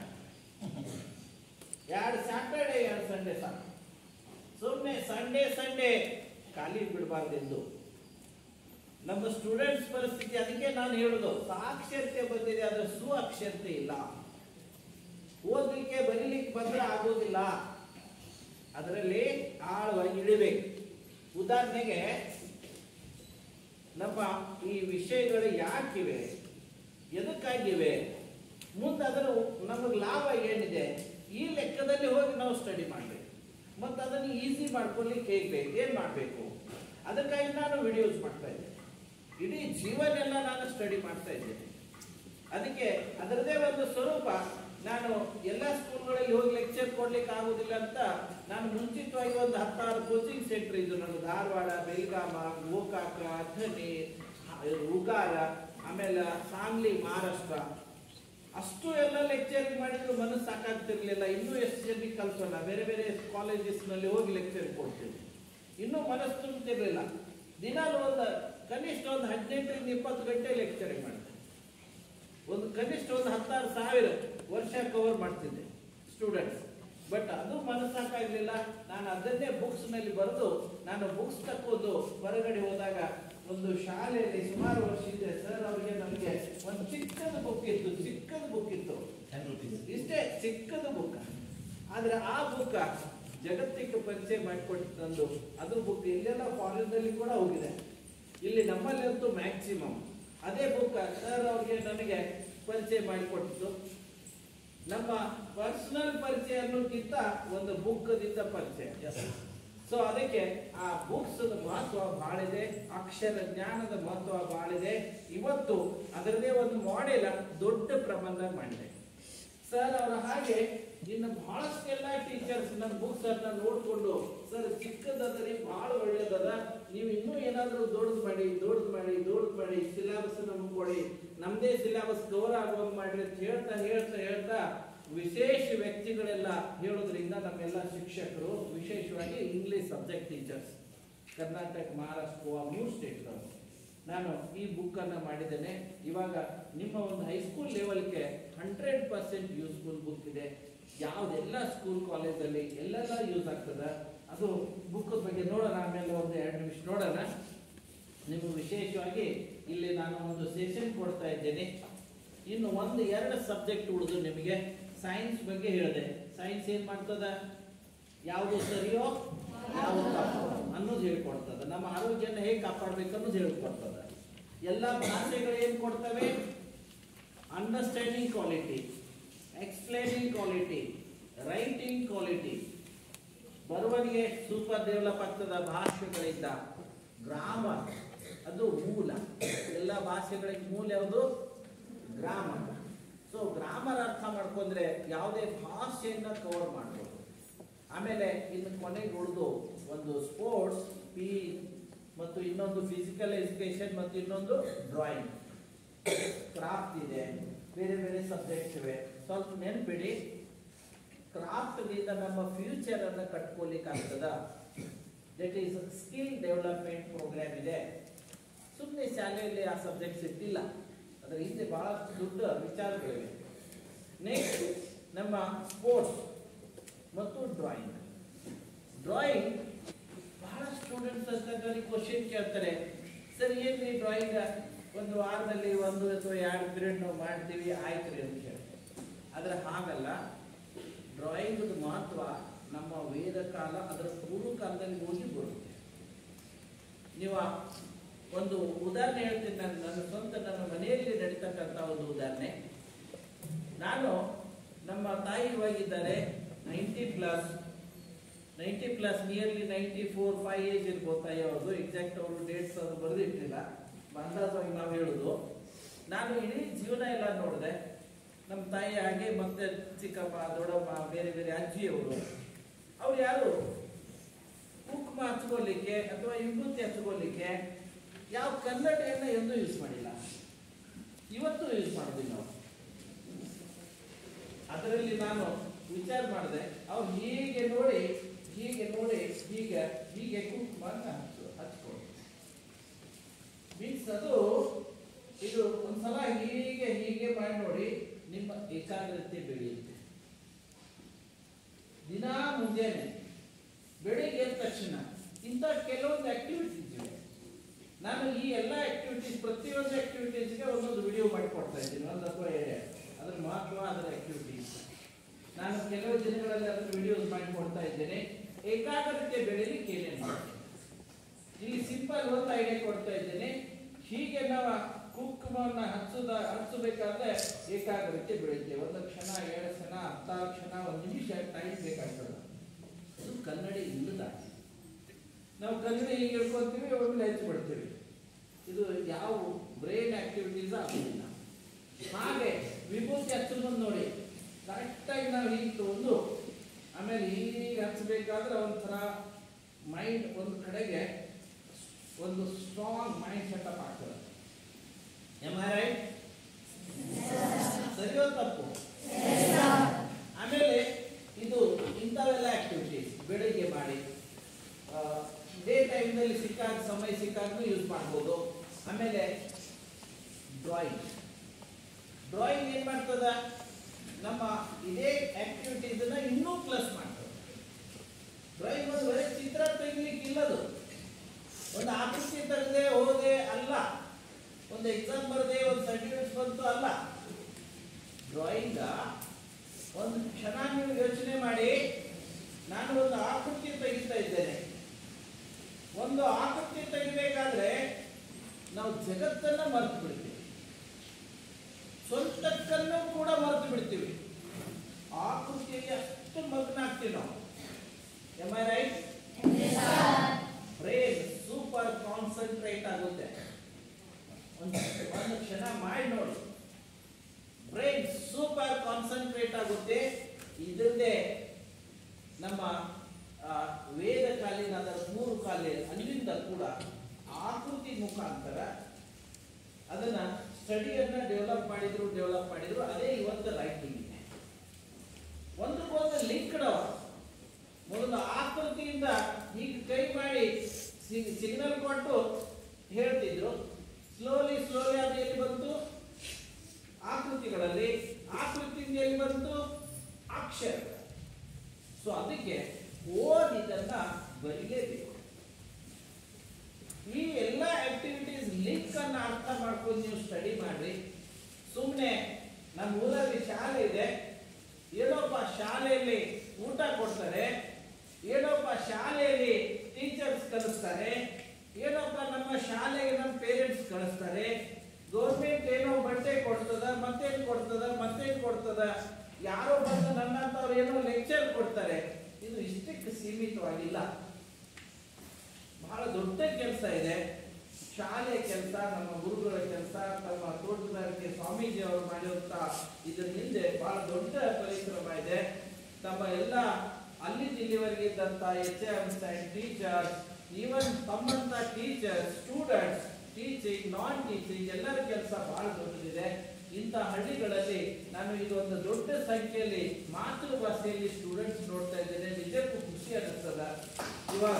ಎರಡು ಸ್ಯಾಟರ್ಡೆ ಎರಡು ಸಂಡೇ ಸಾಕು. ಸುಮ್ಮನೆ ಸಂಡೇ ಸಂಡೇ ಖಾಲಿ ಬಿಡಬಾರ್ದೆಂದು. ನಮ್ಮ ಸ್ಟೂಡೆಂಟ್ಸ್ ಪರಿಸ್ಥಿತಿ ಅದಕ್ಕೆ ನಾನು ಹೇಳುದು, ಸಾಕ್ಷರತೆ ಬಂದಿದೆ ಆದ್ರೆ ಸು ಅಕ್ಷರತೆ ಇಲ್ಲ. ಓದಲಿಕ್ಕೆ ಬರೀಲಿಕ್ಕೆ ಬಂದ್ರೆ ಆಗೋದಿಲ್ಲ, ಅದರಲ್ಲಿ ಆಳವಾಗಿ ಇಳಿಬೇಕು. ಉದಾಹರಣೆಗೆ ನಮ್ಮ ಈ ವಿಷಯಗಳು ಯಾಕಿವೆ, ಎದಕ್ಕಾಗಿವೆ, ಮುಂದೆ ಅದರ ನಮಗೆ ಲಾಭ ಏನಿದೆ, ಈ ಲೆಕ್ಕದಲ್ಲಿ ಹೋಗಿ ನಾವು ಸ್ಟಡಿ ಮಾಡಬೇಕು. ಮತ್ತು ಅದನ್ನು ಈಸಿ ಮಾಡ್ಕೊಳ್ಳಿಕ್ಕೆ ಹೇಗೆ ಬೇಕು, ಏನು ಮಾಡಬೇಕು, ಅದಕ್ಕಾಗಿ ನಾನು ವಿಡಿಯೋಸ್ ಮಾಡ್ತಾ ಇದ್ದೇನೆ. ಇಡೀ ಜೀವನೆಲ್ಲ ನಾನು ಸ್ಟಡಿ ಮಾಡ್ತಾ ಇದ್ದೇನೆ. ಅದಕ್ಕೆ ಅದರದೇ ಒಂದು ಸ್ವರೂಪ. ನಾನು ಎಲ್ಲ ಸ್ಕೂಲ್ಗಳಲ್ಲಿ ಹೋಗಿ ಲೆಕ್ಚರ್ ಕೊಡ್ಲಿಕ್ಕೆ ಆಗುದಿಲ್ಲ ಅಂತ ನಾನು ಮುಂಚಿತವಾಗಿ ಒಂದು ಹತ್ತಾರು ಕೋಚಿಂಗ್ ಸೆಂಟರ್ ಇದ್ದು, ನಾನು ಧಾರವಾಡ, ಬೆಳಗಾಮ, ಗೋಕಾಕ, ಅಥಣಿ, ಉಗಾರ, ಆಮೇಲೆ ಸಾಂಗ್ಲಿ, ಮಹಾರಾಷ್ಟ್ರ, ಅಷ್ಟು ಎಲ್ಲ ಲೆಕ್ಚರಿಂಗ್ ಮಾಡಿದ್ರು ಮನಸ್ಸು ಸಾಕಾಗ್ತಿರ್ಲಿಲ್ಲ. ಇನ್ನೂ ಎಷ್ಟು ಜನರಿಗೆ ಕಲ್ಸೋಣ, ಬೇರೆ ಬೇರೆ ಕಾಲೇಜಸ್ ನಲ್ಲಿ ಹೋಗಿ ಲೆಕ್ಚರ್ ಕೊಡ್ತೀವಿ, ಇನ್ನೂ ಮನಸ್ಸು ತುಂಬ್ತಿರ್ಲಿಲ್ಲ. ದಿನಾಲು ಒಂದು ಕನಿಷ್ಠ ಒಂದು ಹದಿನೆಂಟರಿಂದ ಇಪ್ಪತ್ತು ಗಂಟೆ ಲೆಕ್ಚರಿಂಗ್ ಮಾಡ್ತೇನೆ. ಒಂದು ಕನಿಷ್ಠ ಒಂದು ಹತ್ತಾರು ಸಾವಿರ ವರ್ಷ ಕವರ್ ಮಾಡ್ತಿದ್ದೆ ಸ್ಟೂಡೆಂಟ್ಸ್. ಬಟ್ ಅದು ಮನಸ್ಸಾಕಾಗ್ಲಿಲ್ಲ. ನಾನು ಅದನ್ನೇ ಬುಕ್ಸ್ ನಲ್ಲಿ ಬರೆದು, ನಾನು ಬುಕ್ಸ್ ತಕ್ಕೋದು ಹೊರಗಡೆ ಹೋದಾಗ ಒಂದು ಶಾಲೆಯಲ್ಲಿ ಸುಮಾರು ವರ್ಷ ಇದೆ ಸರ್, ಅವರಿಗೆ ನಮಗೆ ಒಂದು ಚಿಕ್ಕದ ಬುಕ್ ಇತ್ತು, ಚಿಕ್ಕದ ಬುಕ್ ಇತ್ತು, ಇಷ್ಟೇ ಚಿಕ್ಕದ ಬುಕ್. ಆದ್ರೆ ಆ ಬುಕ್ ಜಗತ್ತಿಗೆ ಪರಿಚಯ ಮಾಡಿಕೊಟ್ಟಂದು ಅದ್ರ ಬುಕ್ ಇಲ್ಲೆಲ್ಲ ಫಾರಿನ್ ನಲ್ಲಿ ಕೂಡ ಹೋಗಿದೆ, ಇಲ್ಲಿ ನಮ್ಮಲ್ಲಿ ಅಂತೂ ಮ್ಯಾಕ್ಸಿಮಮ್ ಅದೇ ಬುಕ್ ಸರ್ ಅವ್ರಿಗೆ ನನಗೆ ಪರಿಚಯ ಮಾಡಿಕೊಟ್ಟಿದ್ದು. ನಮ್ಮ ಪರ್ಸನಲ್ ಪರಿಚಯ ಅನ್ನೋಕ್ಕಿಂತ ಒಂದು ಬುಕ್ ದಿಂದ ಪರಿಚಯ. ಸೊ ಅದಕ್ಕೆ ಆ ಬುಕ್ಸ್ ಮಹತ್ವ ಬಹಳ ಇದೆ, ಅಕ್ಷರ ಜ್ಞಾನದ ಮಹತ್ವ ಬಹಳ ಇದೆ. ಇವತ್ತು ಅದರದೇ ಒಂದು ಮಾಡೆಲ್ ದೊಡ್ಡ ಪ್ರಬಂಧ ಮಾಡಿದೆ ಸರ್ ಅವರ. ಹಾಗೆ ಇನ್ನು ಬಹಳಷ್ಟೆಲ್ಲ ಟೀಚರ್ಸ್ ನನ್ನ ಬುಕ್ಸ್ ಅನ್ನ ನೋಡ್ಕೊಂಡು ಸರ್ ಚಿಕ್ಕದರಿ ಬಹಳ ಒಳ್ಳೇದದ, ನೀವು ಇನ್ನೂ ಏನಾದರೂ ದೊಡ್ಡದು ಮಾಡಿ ದೊಡ್ಡದು ಮಾಡಿ ದೊಡ್ಡದು ಮಾಡಿ ಸಿಲೆಬಸ್ ನಮ್ಗೆ ಕೊಡಿ, ನಮ್ದೇ ಸಿಲೆಬಸ್ ಕವರ್ ಆಗುವಂಗೆ ಮಾಡ್ರಿ ಅಂತ ಹೇಳ್ತಾ ಹೇಳ್ತಾ ಹೇಳ್ತಾ ವಿಶೇಷ ವ್ಯಕ್ತಿಗಳೆಲ್ಲ ಹೇಳೋದ್ರಿಂದ ನಮ್ಮೆಲ್ಲ ಶಿಕ್ಷಕರು, ವಿಶೇಷವಾಗಿ English subject teachers, Karnataka, Maharashtra, Goa ಮೂರು ಸ್ಟೇಟ್ಗಳು ನಾನು ಈ ಬುಕ್ ಅನ್ನ ಮಾಡಿದ್ದೇನೆ. ಇವಾಗ ನಿಮ್ಮ ಒಂದು ಹೈಸ್ಕೂಲ್ ಲೆವೆಲ್ಗೆ ಹಂಡ್ರೆಡ್ ಪರ್ಸೆಂಟ್ ಯೂಸ್ಫುಲ್ ಬುಕ್ ಇದೆ. ಯಾವುದೆಲ್ಲ ಸ್ಕೂಲ್ ಕಾಲೇಜಲ್ಲಿ ಎಲ್ಲೆಲ್ಲ ಯೂಸ್ ಆಗ್ತದ ಅದು ಬುಕ್ ಬಗ್ಗೆ ನೋಡೋಣ. ಆಮೇಲೆ ಒಂದು ಎರಡು ನಿಮಿಷ ನೋಡೋಣ. ನಿಮಗೆ ವಿಶೇಷವಾಗಿ ಇಲ್ಲಿ ನಾನು ಒಂದು ಸೆಷನ್ ಕೊಡ್ತಾ ಇದ್ದೇನೆ. ಇನ್ನು ಒಂದು ಎರಡು ಸಬ್ಜೆಕ್ಟ್ ಉಳಿದು ನಿಮಗೆ ಸೈನ್ಸ್ ಬಗ್ಗೆ ಹೇಳಿದೆ. ಸೈನ್ಸ್ ಏನ್ ಮಾಡ್ತದ, ಯಾವುದು ಸರಿಯೋ ಯಾವುದು ತಪ್ಪು ಅನ್ನೋದು ಹೇಳ್ಕೊಡ್ತದೆ. ನಮ್ಮ ಆರೋಗ್ಯನ ಹೇಗೆ ಕಾಪಾಡಬೇಕು ಅನ್ನೋದು ಹೇಳ್ಕೊಡ್ತದೆ. ಎಲ್ಲ ಭಾಷೆಗಳು ಏನು ಕೊಡ್ತವೆ? Understanding quality, explaining quality, writing quality. ಬರುವನಿಗೆ ಸೂಪರ್ ಡೆವಲಪ್ ಆಗ್ತದ ಭಾಷೆಗಳಿಂದ. ಗ್ರಾಮರ್ ಅದು ಮೂಲ. ಎಲ್ಲ ಭಾಷೆಗಳಿಗೆ ಮೂಲ ಯಾವುದು? ಗ್ರಾಮರ್. ಸೊ ಗ್ರಾಮರ್ ಅರ್ಥ ಮಾಡ್ಕೊಂಡ್ರೆ ಯಾವುದೇ ಭಾಷೆಯನ್ನ ಕವರ್ ಮಾಡ್ಬೋದು. ಆಮೇಲೆ ಇನ್ನು ಕೊನೆಗೆ ಉಳಿದು ಒಂದು ಸ್ಪೋರ್ಟ್ಸ್ ಪಿ ಮತ್ತು ಇನ್ನೊಂದು ಫಿಸಿಕಲ್ ಎಜುಕೇಶನ್ ಮತ್ತು ಇನ್ನೊಂದು ಡ್ರಾಯಿಂಗ್, ಕ್ರಾಫ್ಟ್ ಇದೆ, ಬೇರೆ ಬೇರೆ ಸಬ್ಜೆಕ್ಟ್ಸ್ ಇವೆ. ಸ್ವಲ್ಪ ನೆನ್ಪಿಡಿ, ಕ್ರಾಫ್ಟ್ನಿಂದ ನಮ್ಮ ಫ್ಯೂಚರ್ ಅನ್ನು ಕಟ್ಕೊಲಿಕ್ಕೆ ಆಗ್ತದ. That is skill development programme ಇದೆ. ಸುಮ್ಮನೆ ಶಾಲೆಯಲ್ಲಿ ಆ ಸಬ್ಜೆಕ್ಟ್ಸ್ ಇಟ್ಟಿಲ್ಲ, ಅದರ ಹಿಂದೆ ಬಹಳ ದೊಡ್ಡ ವಿಚಾರಗಳಿವೆ. ನೆಕ್ಸ್ಟ್ ನಮ್ಮ ಸ್ಪೋರ್ಟ್ಸ್ ಮತ್ತು ಡ್ರಾಯಿಂಗ್. ಡ್ರಾಯಿಂಗ್ ಬಹಳ ಸ್ಟೂಡೆಂಟ್ಸ್ ಅಂತ ಕ್ವಶನ್ ಕೇಳ್ತಾರೆ, ಸರ್ ಏನ್ರಿ ಡ್ರಾಯಿಂಗ್ ಒಂದು ವಾರದಲ್ಲಿ ಒಂದು ಅಥವಾ ಎರಡು ಪೀರಿಯಡ್ ನಾವು ಮಾಡ್ತೀವಿ ಆಯ್ತು ರೀ ಅಂತ ಹೇಳಿ. ಆದರೆ ಹಾಗಲ್ಲ. ಡ್ರಾಯಿಂಗ್ ಮಹತ್ವ ನಮ್ಮ ವೇದ ಕಾಲ ಅದರ ಪೂರ್ವ ಕಾಲದಲ್ಲಿ ಹೋಗಿ ಬರುತ್ತೆ. ನೀವು ಒಂದು ಉದಾಹರಣೆ ಹೇಳ್ತೀನಿ. ನಾನು ನನ್ನ ಸ್ವಂತ ನನ್ನ ಮನೆಯಲ್ಲಿ ನಡೀತಕ್ಕಂಥ ಒಂದು ಉದಾಹರಣೆ. ನಾನು ನಮ್ಮ ತಾಯಿ ಇವಾಗಿದ್ದಾರೆ ninety plus ninety plus nearly ninety four five age ಇರ್ಬೋದು ತಾಯಿ ಅವ್ರದ್ದು. ಎಕ್ಸಾಕ್ಟ್ ಅವರು ಡೇಟ್ಸ್ ಅವರು ಬರೆದಿಟ್ಟಿಲ್ಲ, ಅಂದಾಜವಾಗಿ ನಾವು ಹೇಳುದು. ನಾನು ಇಡೀ ಜೀವನ ಎಲ್ಲ ನೋಡಿದೆ. ನಮ್ಮ ತಾಯಿ ಹಾಗೆ ಮತ್ತೆ ಚಿಕ್ಕಮ್ಮ, ದೊಡ್ಡಮ್ಮ, ಬೇರೆ ಬೇರೆ ಅಜ್ಜಿಯವರು, ಅವ್ರು ಯಾರು ಕುಂಕುಮ ಹಚ್ಕೋಲಿಕ್ಕೆ ಅಥವಾ ವಿಭೂತಿ ಹಚ್ಕೋಲಿಕ್ಕೆ ಯಾವ ಕನ್ನಡಿಯನ್ನ ಎಂದೂ ಯೂಸ್ ಮಾಡಿಲ್ಲ, ಇವತ್ತು ಯೂಸ್ ಮಾಡೋದಿಲ್ಲ ನಾವು. ಅದರಲ್ಲಿ ನಾನು ವಿಚಾರ ಮಾಡಿದೆ, ಅವ್ರು ಹೀಗೆ ನೋಡಿ ಹೀಗೆ ನೋಡಿ ಹೀಗೆ ಹೀಗೆ ಕುಂಕುಮ ಹಚ್ಕೊಂಡು ಮೀನ್ಸ್ ಅದು ಇದು ಒಂದ್ಸಲ ಹೀಗೆ ಹೀಗೆ ಮಾಡಿ ನೋಡಿ, ನಿಮ್ಮ ಏಕಾಗ್ರತೆ ಬೆಳೆಯುತ್ತೆ. ದಿನ ಮುಂಜಾನೆ ಬೆಳಿಗ್ಗೆ ಎದ್ದ ತಕ್ಷಣ ಇಂಥ ಕೆಲವೊಂದು ಆಕ್ಟಿವಿಟೀಸ್ ಇವೆ. ನಾನು ಈ ಎಲ್ಲ ಆಕ್ಟಿವಿಟೀಸ್ ಪ್ರತಿಯೊಂದು ಆಕ್ಟಿವಿಟೀಸ್ಗೆ ಒಂದೊಂದು ವಿಡಿಯೋ ಮಾಡಿಕೊಡ್ತಾ ಇದ್ದೀನಿ, ಒಂದು ಅಥವಾ ಎರಡು. ಅದರ ಮಹತ್ವ, ಅದರ ಆಕ್ಟಿವಿಟೀಸ್ ನಾನು ಕೆಲವು ದಿನಗಳಲ್ಲಿ ಅದರ ವಿಡಿಯೋಸ್ ಮಾಡಿಕೊಡ್ತಾ ಇದ್ದೇನೆ. ಏಕಾಗ್ರತೆ ಬೆಳೆಯಲಿಕ್ಕೆ ಏನೇನು ಮಾಡ್ತೀನಿ ಇಲ್ಲಿ ಸಿಂಪಲ್ ಒಂದು ಐಡಿಯಾ ಕೊಡ್ತಾ ಇದ್ದೇನೆ. ಹೀಗೆ ನಾವು ಕುಂಕುಮವನ್ನು ಹಚ್ಚುದ ಹಚ್ಚಬೇಕಾದ್ರೆ ಏಕಾಗ್ರತೆ ಬೆಳೆಯುತ್ತೆ. ಒಂದು ಕ್ಷಣ, ಎರಡು ಕ್ಷಣ, ಹತ್ತಾರು ಕ್ಷಣ, ಒಂದು ನಿಮಿಷ ಟೈಮ್ ಬೇಕಾಗ್ತದೆ. ಅದು ಕನ್ನಡಿ ಇಲ್ಲದ ನಾವು ಕನ್ನಡಿ ಹೀಗೆ ಹೇಳ್ಕೊಳ್ತೀವಿ, ಒಮ್ಮೆ ಹಚ್ಚಿ ಬಿಡ್ತೀವಿ. ಇದು ಯಾವ ಬ್ರೈನ್ ಆಕ್ಟಿವಿಟೀಸ್ ಆಗೋದಿಲ್ಲ. ಹಾಗೆ ವಿಭೂತಿ ಹಚ್ಚೋದು ನೋಡಿ, ಕರೆಕ್ಟಾಗಿ ನಾವು ಹೀಗೆ ತಗೊಂಡು ಆಮೇಲೆ ಹೀಗೆ ಹಚ್ಚಬೇಕಾದ್ರೆ ಒಂಥರ ಮೈಂಡ್ ಒಂದು ಕಡೆಗೆ ಒಂದು ಸ್ಟ್ರಾಂಗ್ ಮೈಂಡ್ ಸೆಟಪ್ ಆಗ್ತದೆ. ರೈಟ್? ಸರಿಯೋ ತಪ್ಪು? ಆಮೇಲೆ ಇದು ಇಂಥವೆಲ್ಲ ಆಕ್ಟಿವಿಟೀಸ್ ಬೆಳಿಗ್ಗೆ ಮಾಡಿ, ಡೇ ಟೈಮ್ನಲ್ಲಿ ಸಿಕ್ಕಾಗ ಸಮಯ ಸಿಕ್ಕಾಗೂ ಯೂಸ್ ಮಾಡ್ಬೋದು. ಆಮೇಲೆ ಡ್ರಾಯಿಂಗ್ ಡ್ರಾಯಿಂಗ್ ಏನ್ ಮಾಡ್ತದ? ನಮ್ಮ ಇದೇ ಆಕ್ಟಿವಿಟೀಸ್ ಇನ್ನೂ ಪ್ಲಸ್ ಮಾಡ್ತದೆ. ಡ್ರಾಯಿಂಗ್ ಒಂದು ಬರೀ ಚಿತ್ರ ತೆಗಿಲಿಕ್ಕೆ ಇಲ್ಲದು, ಒಂದು ಆಕೃತಿ ತೆಗೆದೇ ಹೋದೆ ಅಲ್ಲ, ಒಂದು ಎಕ್ಸಾಮ್ ಬರದೆ ಒಂದು ಸರ್ಟಿಫಿಕೇಟ್ ಬಂತು ಅಲ್ಲ. ಡ್ರಾಯಿಂಗ್ ಒಂದು ಕ್ಷಣ ನೀವು ಯೋಚನೆ ಮಾಡಿ, ನಾನು ಒಂದು ಆಕೃತಿ ತೆಗಿತಾ ಇದ್ದೇನೆ. ಒಂದು ಆಕೃತಿ ತೆಗಿಬೇಕಾದ್ರೆ ನಾವು ಜಗತ್ತನ್ನ ಮರೆತು ಬಿಡ್ತೀವಿ, ಸ್ವಂತಕ್ಕನ್ನು ಕೂಡ ಮರೆತು ಬಿಡ್ತೀವಿ. ಆಕೃತಿಯಲ್ಲಿ ಅಷ್ಟು ಮಗ್ನ ಆಗ್ತೀವಿ ನಾವು. Am I right? Brain super concentrate ಆಗುತ್ತೆ. ಒಂದು ಒಂದು ಕ್ಷಣ ಮಾಡಿ ನೋಡಿ, ಬ್ರೈನ್ ಸೂಪರ್ ಕಾನ್ಸಂಟ್ರೇಟ್ ಆಗುತ್ತೆ. ಇದರದ್ದೇ ನಮ್ಮ ವೇದ ಕಾಲಿನ ಅದರ ಮೂರು ಕಾಲ ಅಲ್ಲಿಂದ ಕೂಡ ಆಕೃತಿ ಮುಖಾಂತರ ಅದನ್ನ ಸ್ಟಡಿಯನ್ನ ಡೆವಲಪ್ ಮಾಡಿದ್ರು ಡೆವಲಪ್ ಮಾಡಿದ್ರು ಅದೇ ಇವತ್ತು ರೈಟಿಂಗ್ ಇದೆ. ಒಂದಕ್ಕೊಂದು ಲಿಂಕ್ಡ್ ಅವ. ಮೊದಲು ಆಕೃತಿಯಿಂದ ಹೀಗೆ ಕೈ ಮಾಡಿ ಸಿಗ್ನಲ್ ಕೊಟ್ಟು ಹೇಳ್ತಿದ್ರು. ಸ್ಲೋಲಿ ಸ್ಲೋಲಿ ಅದು ಎಲ್ಲಿ ಬಂತು? ಆಕೃತಿಗಳಲ್ಲಿ. ಆಕೃತಿಯಿಂದ ಎಲ್ಲಿ ಬಂತು? ಅಕ್ಷರ. ಸೊ ಅದಕ್ಕೆ ಓದಿದನ್ನ ಬರೀಲೇಬೇಕು. ಈ ಎಲ್ಲ ಆಕ್ಟಿವಿಟೀಸ್ ಲಿಂಕ್ ಅನ್ನ ಅರ್ಥ ಮಾಡ್ಕೊಂಡು ನೀವು ಸ್ಟಡಿ ಮಾಡ್ರಿ. ಸುಮ್ಮನೆ ನಮ್ಮ ಊರಲ್ಲಿ ಶಾಲೆ ಇದೆ, ಏನೋಪ್ಪ ಶಾಲೆಯಲ್ಲಿ ಊಟ ಕೊಡ್ತಾರೆ, ಏನಪ್ಪ ಶಾಲೆಯಲ್ಲಿ ಟೀಚರ್ಸ್ ಕಲಿಸ್ತಾರೆ, ಏನಪ್ಪ ನಮ್ಮ ಶಾಲೆಗೆ ನಮ್ಮ ಪೇರೆಂಟ್ಸ್ ಕಳಿಸ್ತಾರೆ, ಗೌರ್ಮೆಂಟ್ ಏನೋ ಬಟ್ಟೆ ಕೊಡ್ತದ, ಮತ್ತೇನ್ ಕೊಡ್ತದ ಮತ್ತೇನ್ ಕೊಡ್ತದ, ಯಾರೋ ಬಂದು ನನ್ನಂತವ್ರು ಏನೋ ಲೆಕ್ಚರ್ ಕೊಡ್ತಾರೆ. ಇದು ಇಷ್ಟಕ್ಕೆ ಸೀಮಿತವಾಗಿಲ್ಲ, ಬಹಳ ದೊಡ್ಡ ಕೆಲಸ ಇದೆ. ಶಾಲೆ ಕೆಲಸ, ನಮ್ಮ ಗುರುಗಳ ಕೆಲಸ, ತಮ್ಮ ತೋಟಗಾರಿಕೆ ಸ್ವಾಮೀಜಿ ಅವರು ಮಾಡಿರುವಂತ ಇದರ ಹಿಂದೆ ಬಹಳ ದೊಡ್ಡ ಪರಿಶ್ರಮ ಇದೆ. ತಮ್ಮ ಎಲ್ಲ ಅಲ್ಲಿ ಇಲ್ಲಿವರೆಗೆ ಇದ್ದಂತ H Ms and teachers, even ತಮ್ಮಂತ teachers, students, teaching, non teaching ಎಲ್ಲರ ಕೆಲಸ ಬಹಳ ದೊಡ್ಡದಿದೆ. ಇಂಥ ಹಳ್ಳಿಗಳಲ್ಲಿ ನಾನು ಇದೊಂದು ದೊಡ್ಡ ಸಂಖ್ಯೆಯಲ್ಲಿ ಮಾತೃಭಾಷೆಯಲ್ಲಿ ಸ್ಟೂಡೆಂಟ್ಸ್ ನೋಡ್ತಾ ಇದ್ದೇನೆ, ನಿಜಕ್ಕೂ ಖುಷಿ ಅನ್ನಿಸ್ತದ. ಇವಾಗ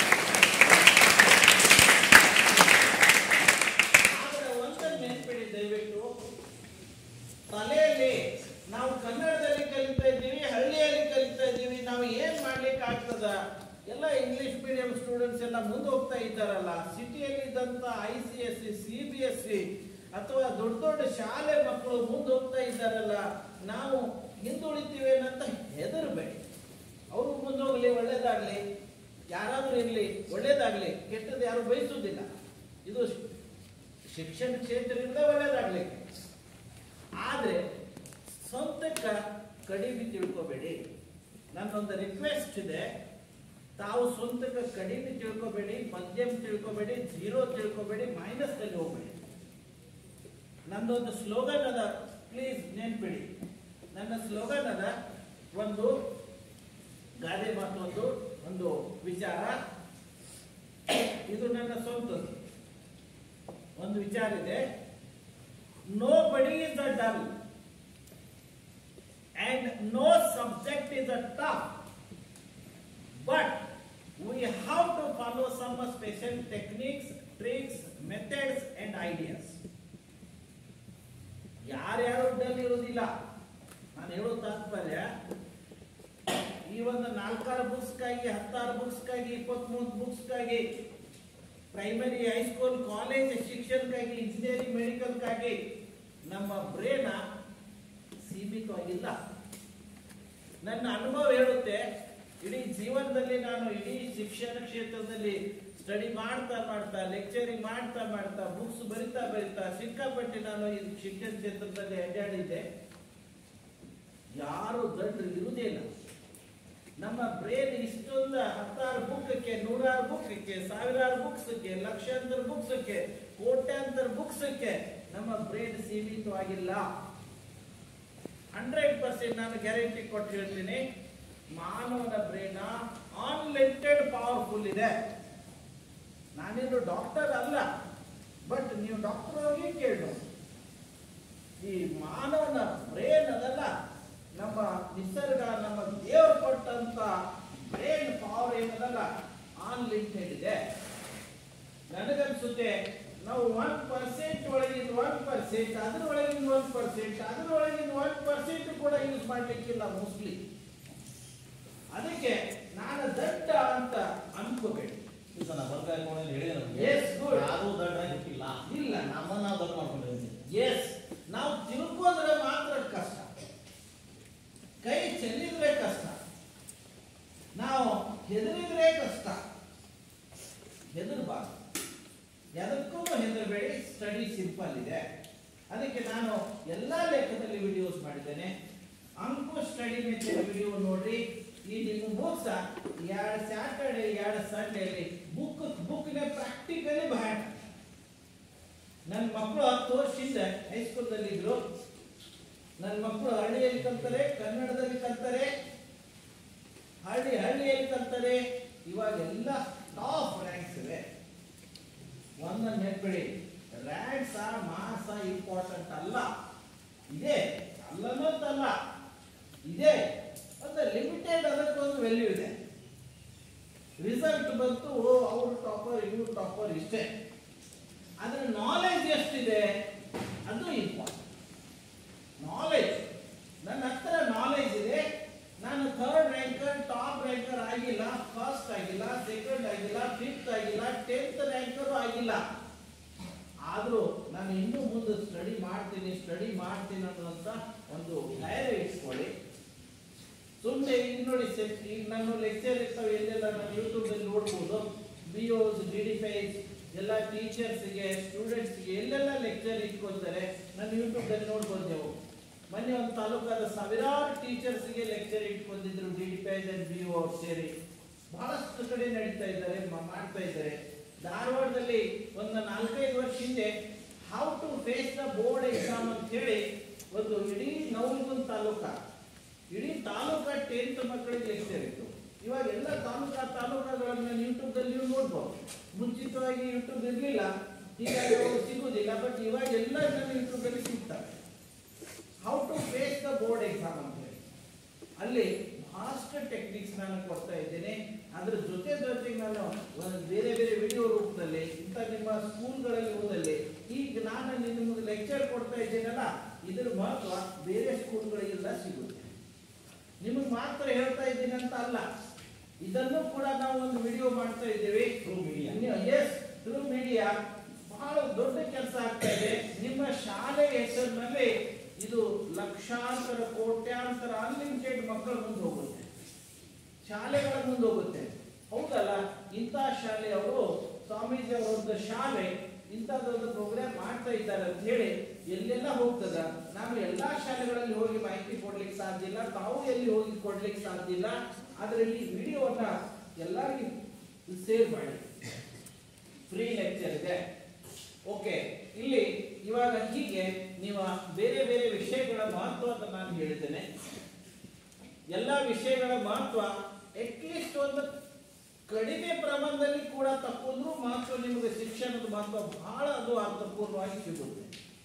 ಆದ್ರೆ ಒಂದನ್ನು ನೆನ್ಪಿಡಿ ದಯವಿಟ್ಟು, ತಲೆಯಲ್ಲಿ ನಾವು ಕನ್ನಡದಲ್ಲಿ ಕಲಿತಾ ಇದ್ದೀವಿ, ಹಳ್ಳಿಯಲ್ಲಿ ಕಲಿತಾ ಇದ್ದೀವಿ, ನಾವು ಏನ್ ಮಾಡ್ಲಿಕ್ಕೆ ಆಗ್ತದ? ಎಲ್ಲ ಇಂಗ್ಲಿಷ್ ಮೀಡಿಯಂ ಸ್ಟೂಡೆಂಟ್ಸ್ ಎಲ್ಲ ಮುಂದೆ ಹೋಗ್ತಾ ಇದ್ದಾರಲ್ಲ, ಸಿಟಿಯಲ್ಲಿ ಇದ್ದಂತ I C S C, C B S C ಅಥವಾ ದೊಡ್ಡ ದೊಡ್ಡ ಶಾಲೆ ಮಕ್ಕಳು ಮುಂದೆ ಹೋಗ್ತಾ ಇದ್ದಾರಲ್ಲ, ನಾವು ಹಿಂದುಳಿತೀವಿ ಅಂತ ಹೆದರ್ಬೇಡಿ. ಅವರು ಮುಂದೆ ಹೋಗ್ಲಿ, ಒಳ್ಳೇದಾಗ್ಲಿ, ಯಾರಾದ್ರೂ ಇರ್ಲಿ, ಒಳ್ಳೇದಾಗ್ಲಿ, ಕೆಟ್ಟದ್ದು ಯಾರು ಬಯಸುವುದಿಲ್ಲ. ಇದು ಶಿಕ್ಷಣ ಕ್ಷೇತ್ರದಿಂದ ಒಳ್ಳೇದಾಗ್ಲಿಕ್ಕೆ. ಆದ್ರೆ ಸ್ವಂತಕ್ಕ ಕಡಿಮೆ ತಿಳ್ಕೋಬೇಡಿ. ನನ್ನೊಂದು ರಿಕ್ವೆಸ್ಟ್ ಇದೆ, ತಾವು ಸ್ವಂತಕ್ಕೆ ಕಡಿಮೆ ತಿಳ್ಕೋಬೇಡಿ, ಮಧ್ಯಮ ತಿಳ್ಕೋಬೇಡಿ, ಜೀರೋ ತಿಳ್ಕೋಬೇಡಿ, ಮೈನಸ್ ನಲ್ಲಿ ಹೋಗ್ಬೇಡಿ. ನಂದೊಂದು ಸ್ಲೋಗನ್ ಅದ, ಪ್ಲೀಸ್ ನೆನ್ಪಿಡಿ. ನನ್ನ ಸ್ಲೋಗನ್ ಅದ, ಒಂದು ಗಾದೆ ಮಾತು, ಒಂದು ಒಂದು ವಿಚಾರ, ಇದು ನನ್ನ ಸ್ವಂತದ್ದು ಒಂದು ವಿಚಾರ ಇದೆ. Nobody is a dull and no subject is a tough, but we have to follow some special techniques, tricks, methods and ideas. ಯಾರ್ಯಾರು ಡಲ್ ಇರುವುದಿಲ್ಲ. ನಾನು ಹೇಳೋ ತಾತ್ಪರ್ಯ, ಈ ಒಂದು ನಾಲ್ಕಾರು ಬುಕ್ಸ್ಗಾಗಿ, ಹತ್ತಾರು ಬುಕ್ಸ್ಗಾಗಿ, ಇಪ್ಪತ್ಮೂರು ಬುಕ್ಸ್ಗಾಗಿ, ಪ್ರೈಮರಿ, ಹೈಸ್ಕೂಲ್, ಕಾಲೇಜ್ ಶಿಕ್ಷಣಕ್ಕಾಗಿ, ಇಂಜಿನಿಯರಿಂಗ್, ಮೆಡಿಕಲ್ಗಾಗಿ ನಮ್ಮ ಬ್ರೇನ ಸೀಮಿತವಾಗಿಲ್ಲ. ನನ್ನ ಅನುಭವ ಹೇಳುತ್ತೆ, ಇಡೀ ಜೀವನದಲ್ಲಿ ನಾನು ಇಡೀ ಶಿಕ್ಷಣ ಕ್ಷೇತ್ರದಲ್ಲಿ ಸ್ಟಡಿ ಮಾಡ್ತಾ ಮಾಡ್ತಾ, ಲೆಕ್ಚರಿಂಗ್ ಮಾಡ್ತಾ ಮಾಡ್ತಾ, ಬುಕ್ಸ್ ಬರಿತಾ ಬರಿತಾ ಸಿಕ್ಕಾಪಟ್ಟೆ ನಾನು ಈ ಶಿಕ್ಷಣ ಕ್ಷೇತ್ರದಲ್ಲಿ ಅಡ್ಡಾಡಿದ್ದೆ. ಯಾರು ದಡ್ರು ಇರುವುದೇ ಇಲ್ಲ. ನಮ್ಮ ಬ್ರೇನ್ ಇಷ್ಟೊಂದು ಹತ್ತಾರು ಬುಕ್ಗೆ, ನೂರಾರು ಬುಕ್ಗೆ, ಸಾವಿರಾರು ಬುಕ್ಸ್ಗೆ, ಲಕ್ಷಾಂತರ ಬುಕ್ಸ್ಗೆ, ಕೋಟ್ಯಾಂತರ ಬುಕ್ಸ್ಗೆ ನಮ್ಮ ಬ್ರೇನ್ ಸೀಮಿತವಾಗಿಲ್ಲ. ಹಂಡ್ರೆಡ್ ಪರ್ಸೆಂಟ್ ನಾನು ಗ್ಯಾರಂಟಿ ಕೊಟ್ಟು ಹೇಳ್ತೀನಿ, ಮಾನವನ ಬ್ರೇನ್ ಅನ್ಲಿಮಿಟೆಡ್ ಪವರ್ಫುಲ್ ಇದೆ. ನಾನೇನು ಡಾಕ್ಟರ್ ಅಲ್ಲ, ಬಟ್ ನೀವು ಡಾಕ್ಟರ್ ಹೋಗಿ ಕೇಳು. ಈ ಮಾನವನ ಬ್ರೇನ್ ಅದಲ್ಲ, ನಮ್ಮ ನಿಸರ್ಗ, ನಮ್ಮ ದೇವರು ಕೊಟ್ಟಂತ ಬ್ರೇನ್ ಪವರ್ ಏನದಲ್ಲ, ಅನ್ಲಿಮಿಟೆಡ್ ಇದೆ. ನನಗನ್ಸುತ್ತೆ ನಾವು ಒನ್ ಪರ್ಸೆಂಟ್ ಒಳಗಿಂದ ಒನ್ ಪರ್ಸೆಂಟ್, ಅದ್ರ ಒಳಗಿಂದ ಒನ್ ಪರ್ಸೆಂಟ್, ಅದ್ರ ಒಳಗಿಂದ ಒನ್ ಪರ್ಸೆಂಟ್ ಕೂಡ ಯೂಸ್ ಮಾಡ್ಲಿಕ್ಕಿಲ್ಲ ಮೋಸ್ಟ್ಲಿ. ಅದಕ್ಕೆ ನಾನು ದಡ್ಡ ಅಂತ ಅನ್ಕೋಬೇಡಿ. ಇಲ್ಲ, ನಮ್ಮನ್ನ ನಾವು ದೊಡ್ಡ ಮಾಡ್ಕೊಂಡಿದ್ದೀವಿ. ಎಸ್, ನಾವು ತಿಳ್ಕೊಂಡ್ರೆ ಮಾತ್ರ ಕಷ್ಟ, ಕೈ ಚೆಲ್ಲಿದ್ರೆ ಕಷ್ಟ, ನಾವು ಹೆದರಿದ್ರೆ ಕಷ್ಟ. ಹೆದರ್ಬಾರ್ದು, ಎದಕ್ಕೂ ಹೆದರಬೇಡಿ. ಸ್ಟಡಿ ಸಿಂಪಲ್ ಇದೆ. ಅದಕ್ಕೆ ನಾನು ಎಲ್ಲಾ ಲೆಕ್ಕದಲ್ಲಿ ವಿಡಿಯೋಸ್ ಮಾಡಿದ್ದೇನೆ. ಅಂಕು ಸ್ಟಡಿ ಮೆಥಡ್ ವಿಡಿಯೋ ನೋಡ್ರಿ. ಈ ನಿಮ್ಮ ಬುಕ್ಸ್ ಎರಡು ಸ್ಯಾಟರ್ಡೆ ಎರಡು ಸಂಡೇಲಿ ಬುಕ್ ಬುಕ್ನ ಪ್ರಾಕ್ಟಿಕಲಿ ಬಹಳ. ನನ್ನ ಮಕ್ಕಳು ಹತ್ತು ವರ್ಷದಿಂದ ಹೈಸ್ಕೂಲ್ದಲ್ಲಿ ಇದ್ರು. ನನ್ನ ಮಕ್ಕಳು ಹಳ್ಳಿಯಲ್ಲಿ ಕಲ್ತಾರೆ, ಕನ್ನಡದಲ್ಲಿ ಕಲ್ತಾರೆ, ಹಳ್ಳಿ ಹಳ್ಳಿಯಲ್ಲಿ ಕಲ್ತಾರೆ. ಇವಾಗೆಲ್ಲ ಟಾಪ್ ರ್ಯಾಂಕ್ಸ್ ಇವೆ. ಒಂದನ್ನು ನೆನ್ಪಿಡಿ, ರ್ಯಾಂಕ್ಸ್ ಮಾಸ ಇಂಪಾರ್ಟೆಂಟ್ ಅಲ್ಲ. ಇದೆ ಅಲ್ಲನ್ನೋದಲ್ಲ, ಇದೆ ಒಂದು ಲಿಮಿಟೆಡ್, ಅದಕ್ಕೊಂದು ವ್ಯಾಲ್ಯೂ ಇದೆ. ರಿಸಲ್ಟ್ ಬಂತು, ಅವ್ರು ಟಾಪರ್ ಇವ್ರು ಟಾಪರ್ ಇಷ್ಟೇ. ಆದ್ರೆ ನಾಲೆಜ್ ಎಷ್ಟಿದೆ ಅದು ಇಂಪಾರ್ಟೆಂಟ್. ನಾಲೆಜ್, ನನ್ನ ಹತ್ರ ನಾಲೆಜ್ ಇದೆ. ನಾನು ಥರ್ಡ್ ರ್ಯಾಂಕರ್, ಟಾಪ್ ರ್ಯಾಂಕರ್ ಆಗಿಲ್ಲ, ಫಸ್ಟ್ ಆಗಿಲ್ಲ, ಸೆಕೆಂಡ್ ಆಗಿಲ್ಲ, ಫಿಫ್ತ್ ಆಗಿಲ್ಲ, ಟೆಂತ್ ರ್ಯಾಂಕರ್ ಆಗಿಲ್ಲ. ಆದ್ರೂ ನಾನು ಇನ್ನೂ ಮುಂದೆ ಸ್ಟಡಿ ಮಾಡ್ತೀನಿ ಸ್ಟಡಿ ಮಾಡ್ತೀನಿ ಅನ್ನುವಂತ ಒಂದು ಧೈರ್ಯ ಇಟ್ಕೊಳ್ಳಿ. ಸೊ ಸುಮ್ಮನೆ ಈಗ ನೋಡಿ ಸರ್, ಈಗ ನಾನು ಲೆಕ್ಚರ್ ಇರ್ತಾವೆ ಎಲ್ಲೆಲ್ಲ ನಾನು ಯೂಟ್ಯೂಬಲ್ಲಿ ನೋಡ್ಬೋದು. B Os D D PIs ಎಲ್ಲ ಟೀಚರ್ಸ್ಗೆ ಸ್ಟೂಡೆಂಟ್ಸ್ಗೆ ಎಲ್ಲೆಲ್ಲ ಲೆಕ್ಚರ್ ಇಟ್ಕೊಳ್ತಾರೆ, ನಾನು ಯೂಟ್ಯೂಬಲ್ಲಿ ನೋಡ್ಬೋದು. ನೀವು ಮೊನ್ನೆ ಒಂದು ತಾಲೂಕಾದ ಸಾವಿರಾರು ಟೀಚರ್ಸ್ಗೆ ಲೆಕ್ಚರ್ ಇಟ್ಕೊಂಡಿದ್ರು D D PIs and B O ಸೇರಿ. ಬಹಳಷ್ಟು ಕಡೆ ನಡೀತಾ ಇದ್ದಾರೆ, ಮಾಡ್ತಾ ಇದ್ದಾರೆ. ಧಾರವಾಡದಲ್ಲಿ ಒಂದು ನಾಲ್ಕೈದು ವರ್ಷ ಹಿಂದೆ how to face the board exam ಅಂತ ಹೇಳಿ ಒಂದು ಇಡೀ ನವಲಗುಂದ ತಾಲೂಕ ಇಡೀ ತಾಲೂಕಾ ಟೆಂತ್ ಮಕ್ಕಳಿಗೆ ಲೆಕ್ಚರ್ ಇತ್ತು. ಇವಾಗ ಎಲ್ಲ ತಾಲೂಕಾ ತಾಲೂಕಾಗಳನ್ನ ಯೂಟ್ಯೂಬ್ ನೀವು ನೋಡ್ಬೋದು. ಮುಂಚಿತವಾಗಿ ಯೂಟ್ಯೂಬ್ ಇರಲಿಲ್ಲ, ಹೀಗಾಗಿ ಅವರು ಸಿಗುವುದಿಲ್ಲ. ಬಟ್ ಇವಾಗ ಎಲ್ಲ ಯೂಟ್ಯೂಬ್ ಅಲ್ಲಿ ಸಿಗ್ತವೆ. How to face the board exam ಅಂತ ಹೇಳಿ ಅಲ್ಲಿ ಬಹಳಷ್ಟು ಟೆಕ್ನಿಕ್ಸ್ ನಾನು ಕೊಡ್ತಾ ಇದ್ದೇನೆ. ಅದ್ರ ಜೊತೆ ಜೊತೆಗೆ ನಾನು ಒಂದು ಬೇರೆ ಬೇರೆ ವಿಡಿಯೋ ರೂಪದಲ್ಲಿ ಇಂಥ ನಿಮ್ಮ ಸ್ಕೂಲ್ಗಳಲ್ಲಿ ಓದಲ್ಲಿ ಈಗ ನಾನು ನಿಮಗೆ ಲೆಕ್ಚರ್ ಕೊಡ್ತಾ ಇದ್ದೇನಲ್ಲ, ಇದ್ರ ಮಹತ್ವ ಬೇರೆ ಸ್ಕೂಲ್ಗಳಿಗೆಲ್ಲ ಸಿಗುತ್ತೆ. ನಿಮಗೆ ಮಾತ್ರ ಹೇಳ್ತಾ ಇದ್ದೀನಿ ಅಂತ ಅಲ್ಲ, ಇದನ್ನು ಕೂಡ ನಾವು ಒಂದು ವಿಡಿಯೋ ಮಾಡ್ತಾ ಇದ್ದೇವೆ through media. Yes, through media ಬಹಳ ದೊಡ್ಡ ಕೆಲಸ ಆಗ್ತಾ ಇದೆ. ನಿಮ್ಮ ಶಾಲೆ ಹೆಸರಿನಲ್ಲಿ ಇದು ಲಕ್ಷಾಂತರ ಕೋಟ್ಯಾಂತರ ಅನ್ಲಿಮಿಟೆಡ್ ಮಕ್ಕಳ ಮುಂದೆ ಹೋಗುತ್ತೆ, ಶಾಲೆಗಳ ಮುಂದೆ ಹೋಗುತ್ತೆ. ಹೌದಲ್ಲ, ಇಂಥ ಶಾಲೆಯವರು ಸ್ವಾಮೀಜಿ ಅವರ ಒಂದು ಶಾಲೆ ಇಂಥದ್ದೊಂದು ಪ್ರೋಗ್ರಾಮ್ ಮಾಡ್ತಾ ಇದ್ದಾರೆ ಅಂತ ಹೇಳಿ ಎಲ್ಲೆಲ್ಲ ಹೋಗ್ತದ. ನಾವು ಎಲ್ಲಾ ಶಾಲೆಗಳಲ್ಲಿ ಹೋಗಿ ಮಾಹಿತಿ ಕೊಡ್ಲಿಕ್ಕೆ ಸಾಧ್ಯ ಇಲ್ಲ, ತಾವು ಎಲ್ಲಿ ಹೋಗಿ ಕೊಡ್ಲಿಕ್ಕೆ ಸಾಧ್ಯ ಇಲ್ಲ. ಆದ್ರೆ ಈ ವಿಡಿಯೋವನ್ನ ಎಲ್ಲರಿಗೂ ಸೇವ್ ಮಾಡಿ. ಫ್ರೀ ಲೆಕ್ಚರ್ ಇದೆ. ಓಕೆ, ಇಲ್ಲಿ ಇವಾಗ ಹೀಗೆ ನೀವು ಬೇರೆ ಬೇರೆ ವಿಷಯಗಳ ಮಹತ್ವ ಅಂತ ನಾನು ಹೇಳಿದ್ದೇನೆ. ಎಲ್ಲ ವಿಷಯಗಳ ಮಹತ್ವ ಅಟ್ಲೀಸ್ಟ್ ಒಂದು ಕಡಿಮೆ ಪ್ರಮಾಣದಲ್ಲಿ ಕೂಡ ತಕ್ಕೊಂಡ್ರು ಮಾತ್ರ ನಿಮಗೆ ಶಿಕ್ಷಣದ ಮಹತ್ವ ಬಹಳ ಅದು ಅರ್ಥಪೂರ್ಣವಾಗಿ ಸಿಗುತ್ತೆ.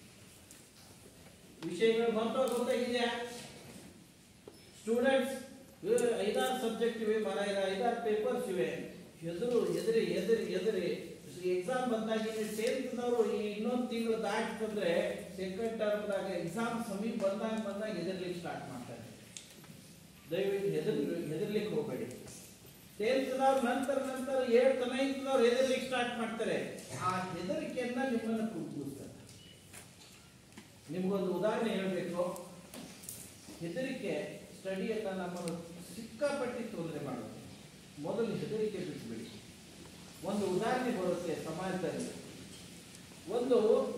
ವಿಷಯಗಳ ಮಹತ್ವ ಗೊತ್ತಾಗಿದೆಯಾ ಸ್ಟೂಡೆಂಟ್ಸ್? ಐದಾರು ಸಬ್ಜೆಕ್ಟ್ ಇವೆ, ಮರ ಐದಾರು ಪೇಪರ್ಸ್ ಇವೆ. ಎದುರು ಎದುರಿ ಎದುರಿ ಎದುರಿ ಎಕ್ಸಾಮ್ ಬಂದಾಗ ಟೆಂತ್ನವರು ಈ ಇನ್ನೊಂದು ತಿಂಗಳು ದಾಟಿದ್ರೆ ಸೆಕೆಂಡ್ ಟರ್ಮ್ದಾಗ ಎಕ್ಸಾಮ್ ಸಮೀಪ ಬಂದಾಗ ಬಂದಾಗ ಹೆದರ್ಲಿಕ್ಕೆ ಸ್ಟಾರ್ಟ್ ಮಾಡ್ತಾರೆ. ದಯವಿಟ್ಟು ಹೆದರ್ ಹೆದರ್ಲಿಕ್ಕೆ ಹೋಗಬೇಡಿ. ಟೆಂತ್ನವ್ರು ನಂತರ ನಂತರ ಏಳ್ತ್ ನೈನ್ತ್ನವ್ರು ಹೆದರ್ಲಿಕ್ಕೆ ಸ್ಟಾರ್ಟ್ ಮಾಡ್ತಾರೆ. ಆ ಹೆದರಿಕೆಯನ್ನ ನಿಮ್ಮನ್ನು ಕುಗ್ಗಿಸ್ತಾರೆ. ನಿಮ್ಗೊಂದು ಉದಾಹರಣೆ ಹೇಳಬೇಕು. ಹೆದರಿಕೆ ಸ್ಟಡಿಯನ್ನ ನಮ್ಮನ್ನು ಸಿಕ್ಕಾಪಟ್ಟಿ ತೊಂದರೆ ಮಾಡುತ್ತೆ. ಮೊದಲು ಹೆದರಿಕೆ ಬಿಟ್ಬಿಡಿ. ಒಂದು ಉದಾಹರಣೆ ಬರುತ್ತೆ ಸಮಾಜದಲ್ಲಿ. ಒಂದು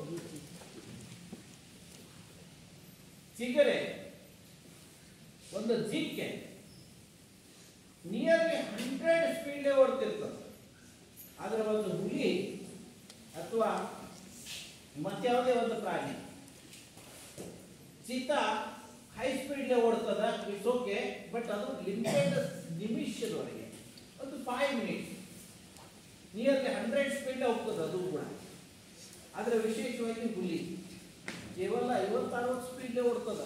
ಚಿಗರೆ, ಒಂದು ಜಿಂಕೆ ನಿಯರ್ಲಿ ಹಂಡ್ರೆಡ್ ಸ್ಪೀಡ್ ಓಡ್ತಿರ್ತದೆ. ಅದರ ಒಂದು ಹುಲಿ ಅಥವಾ ಮತ್ಯಾವುದೇ ಒಂದು ಪ್ರಾಣಿ, ಚೀತ ಹೈ ಸ್ಪೀಡ್ ಓಡ್ತದ, ಇಟ್ಸ್ ಓಕೆ. ಬಟ್ ಅದು ಲಿಮಿಟೆಡ್ ನಿಮಿಷದವರೆಗೆ, ಒಂದು five minutes nearly hundred speed ಹೋಗ್ತದೆ ಅದು ಕೂಡ. ಆದ್ರೆ ವಿಶೇಷವಾಗಿ ಹುಲಿ ಕೇವಲ ಐವತ್ತು ಅರವತ್ತು ಸ್ಪೀಡ್ ಓಡ್ತದ.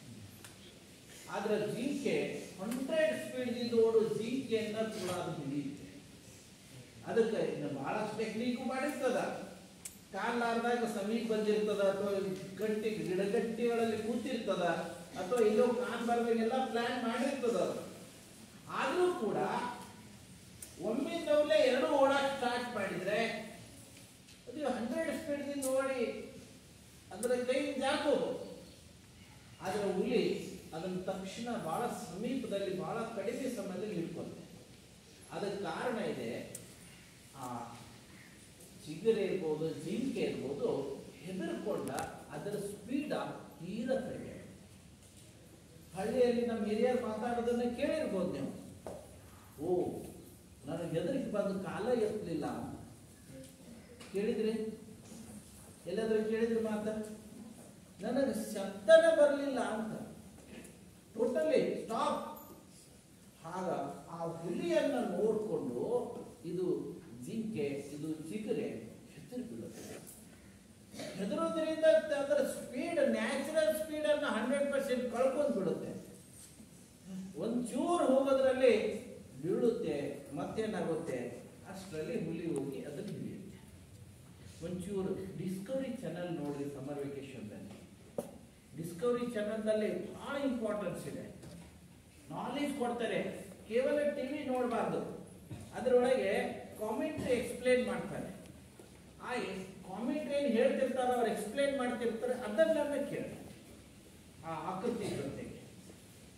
ಆದ್ರೆ ಜಿಂಕೆ ಹಂಡ್ರೆಡ್ ಸ್ಪೀಡ್ ಓಡು ಜಿಂಕೆಯನ್ನ ಕೂಡ ಅದು ಹಿಡಿಯುತ್ತೆ. ಅದಕ್ಕೆ ಬಹಳಷ್ಟು ಟೆಕ್ನಿಕ್ ಮಾಡಿರ್ತದ. ಕಾಲಾರ್ದಾಗ ಸಮೀಪ ಬಂದಿರ್ತದ, ಅಥವಾ ಗಟ್ಟಿ ಗಿಡಗಟ್ಟಿಗಳಲ್ಲಿ ಕೂತಿರ್ತದ, ಅಥವಾ ಎಲ್ಲೋ ಕಾನ್ ಬರ್ಬೇಕೆಲ್ಲ ಪ್ಲಾನ್ ಮಾಡಿರ್ತದ. ಆದ್ರೂ ಕೂಡ ಒಮ್ಮಿಂದವಲ್ಲೇ ಎರಡು ಓಡಾಕ್ ಸ್ಟಾರ್ಟ್ ಮಾಡಿದ್ರೆ ಅದು ಹಂಡ್ರೆಡ್ ಸ್ಪೀಡ್ ಓಡಿ ಅದರ ಕೈಯಿಂದ ಜಾಕೋದು. ಆದ್ರೆ ಹುಲಿ ಅದನ್ನು ತಕ್ಷಣ ಬಹಳ ಸಮೀಪದಲ್ಲಿ ಬಹಳ ಕಡಿಮೆ ಸಮಯದಲ್ಲಿ ಹಿಡ್ಕೊಳ್ತೆ. ಅದಕ್ಕೆ ಕಾರಣ ಇದೆ, ಆ ಚಿಗರೆ ಇರ್ಬೋದು, ಜಿಂಕೆ ಇರ್ಬೋದು, ಹೆದರ್ಕೊಂಡ ಅದರ ಸ್ಪೀಡ ತೀರ ಕಡಿಮೆ. ಹಳ್ಳಿಯಲ್ಲಿ ನಮ್ಮ ಹಿರಿಯರು ಮಾತಾಡೋದನ್ನ ಕೇಳಿರ್ಬೋದು ನೀವು. ಓ, ನನಗೆ ಹೆದರಿಕೆ ಬಂದು ಕಾಲ ಎತ್ತಲಿಲ್ಲ ಕೇಳಿದ್ರಿ? ಎಲ್ಲಾದ್ರೂ ಕೇಳಿದ್ರಿ ಮಾತ? ನನಗೆ ಶಬ್ದನ ಬರಲಿಲ್ಲ ಅಂತ, ಟೋಟಲಿ ಸ್ಟಾಪ್. ಆಗ ಆ ಹುಲಿಯನ್ನ ನೋಡಿಕೊಂಡು ಇದು ಜಿಂಕೆ, ಇದು ಚಿಗರೆ ಹೆದರಿ ಬೀಳುತ್ತೆ. ಹೆದರೋದ್ರಿಂದ ಅದರ ಸ್ಪೀಡ್, ನ್ಯಾಚುರಲ್ ಸ್ಪೀಡ್ ಅನ್ನ ಹಂಡ್ರೆಡ್ ಪರ್ಸೆಂಟ್ ಕಳ್ಕೊಂಡು ಬಿಡುತ್ತೆ. ಒಂಚೂರು ಹೋಗೋದ್ರಲ್ಲಿ ಬೀಳುತ್ತೆ, ಮತ್ತೇನಾಗುತ್ತೆ, ಅಷ್ಟರಲ್ಲಿ ಹುಲಿ ಹೋಗಿ ಅದನ್ನು ಹಿಡಿಯುತ್ತೆ. ಒಂಚೂರು ಡಿಸ್ಕವರಿ ಚಾನಲ್ ನೋಡ್ರಿ ಸಮ್ಮರ್ ವೆಕೇಶನ್ದಲ್ಲಿ. ಡಿಸ್ಕವರಿ ಚಾನಲ್ನಲ್ಲಿ ಬಹಳ ಇಂಪಾರ್ಟೆನ್ಸ್ ಇದೆ, ನಾಲೆಜ್ ಕೊಡ್ತಾರೆ. ಕೇವಲ ಟಿವಿ ನೋಡಬಾರ್ದು, ಅದರೊಳಗೆ ಕಾಮೆಂಟ್ರಿ ಎಕ್ಸ್ಪ್ಲೇನ್ ಮಾಡ್ತಾರೆ. ಆ ಕಾಮೆಂಟ್ರಿ ಏನು ಹೇಳ್ತಿರ್ತಾರೆ, ಅವ್ರು ಎಕ್ಸ್ಪ್ಲೇನ್ ಮಾಡ್ತಿರ್ತಾರೆ, ಅದನ್ನ ಕೇಳಿ ಆ ಆಕೃತಿ ಜೊತೆಗೆ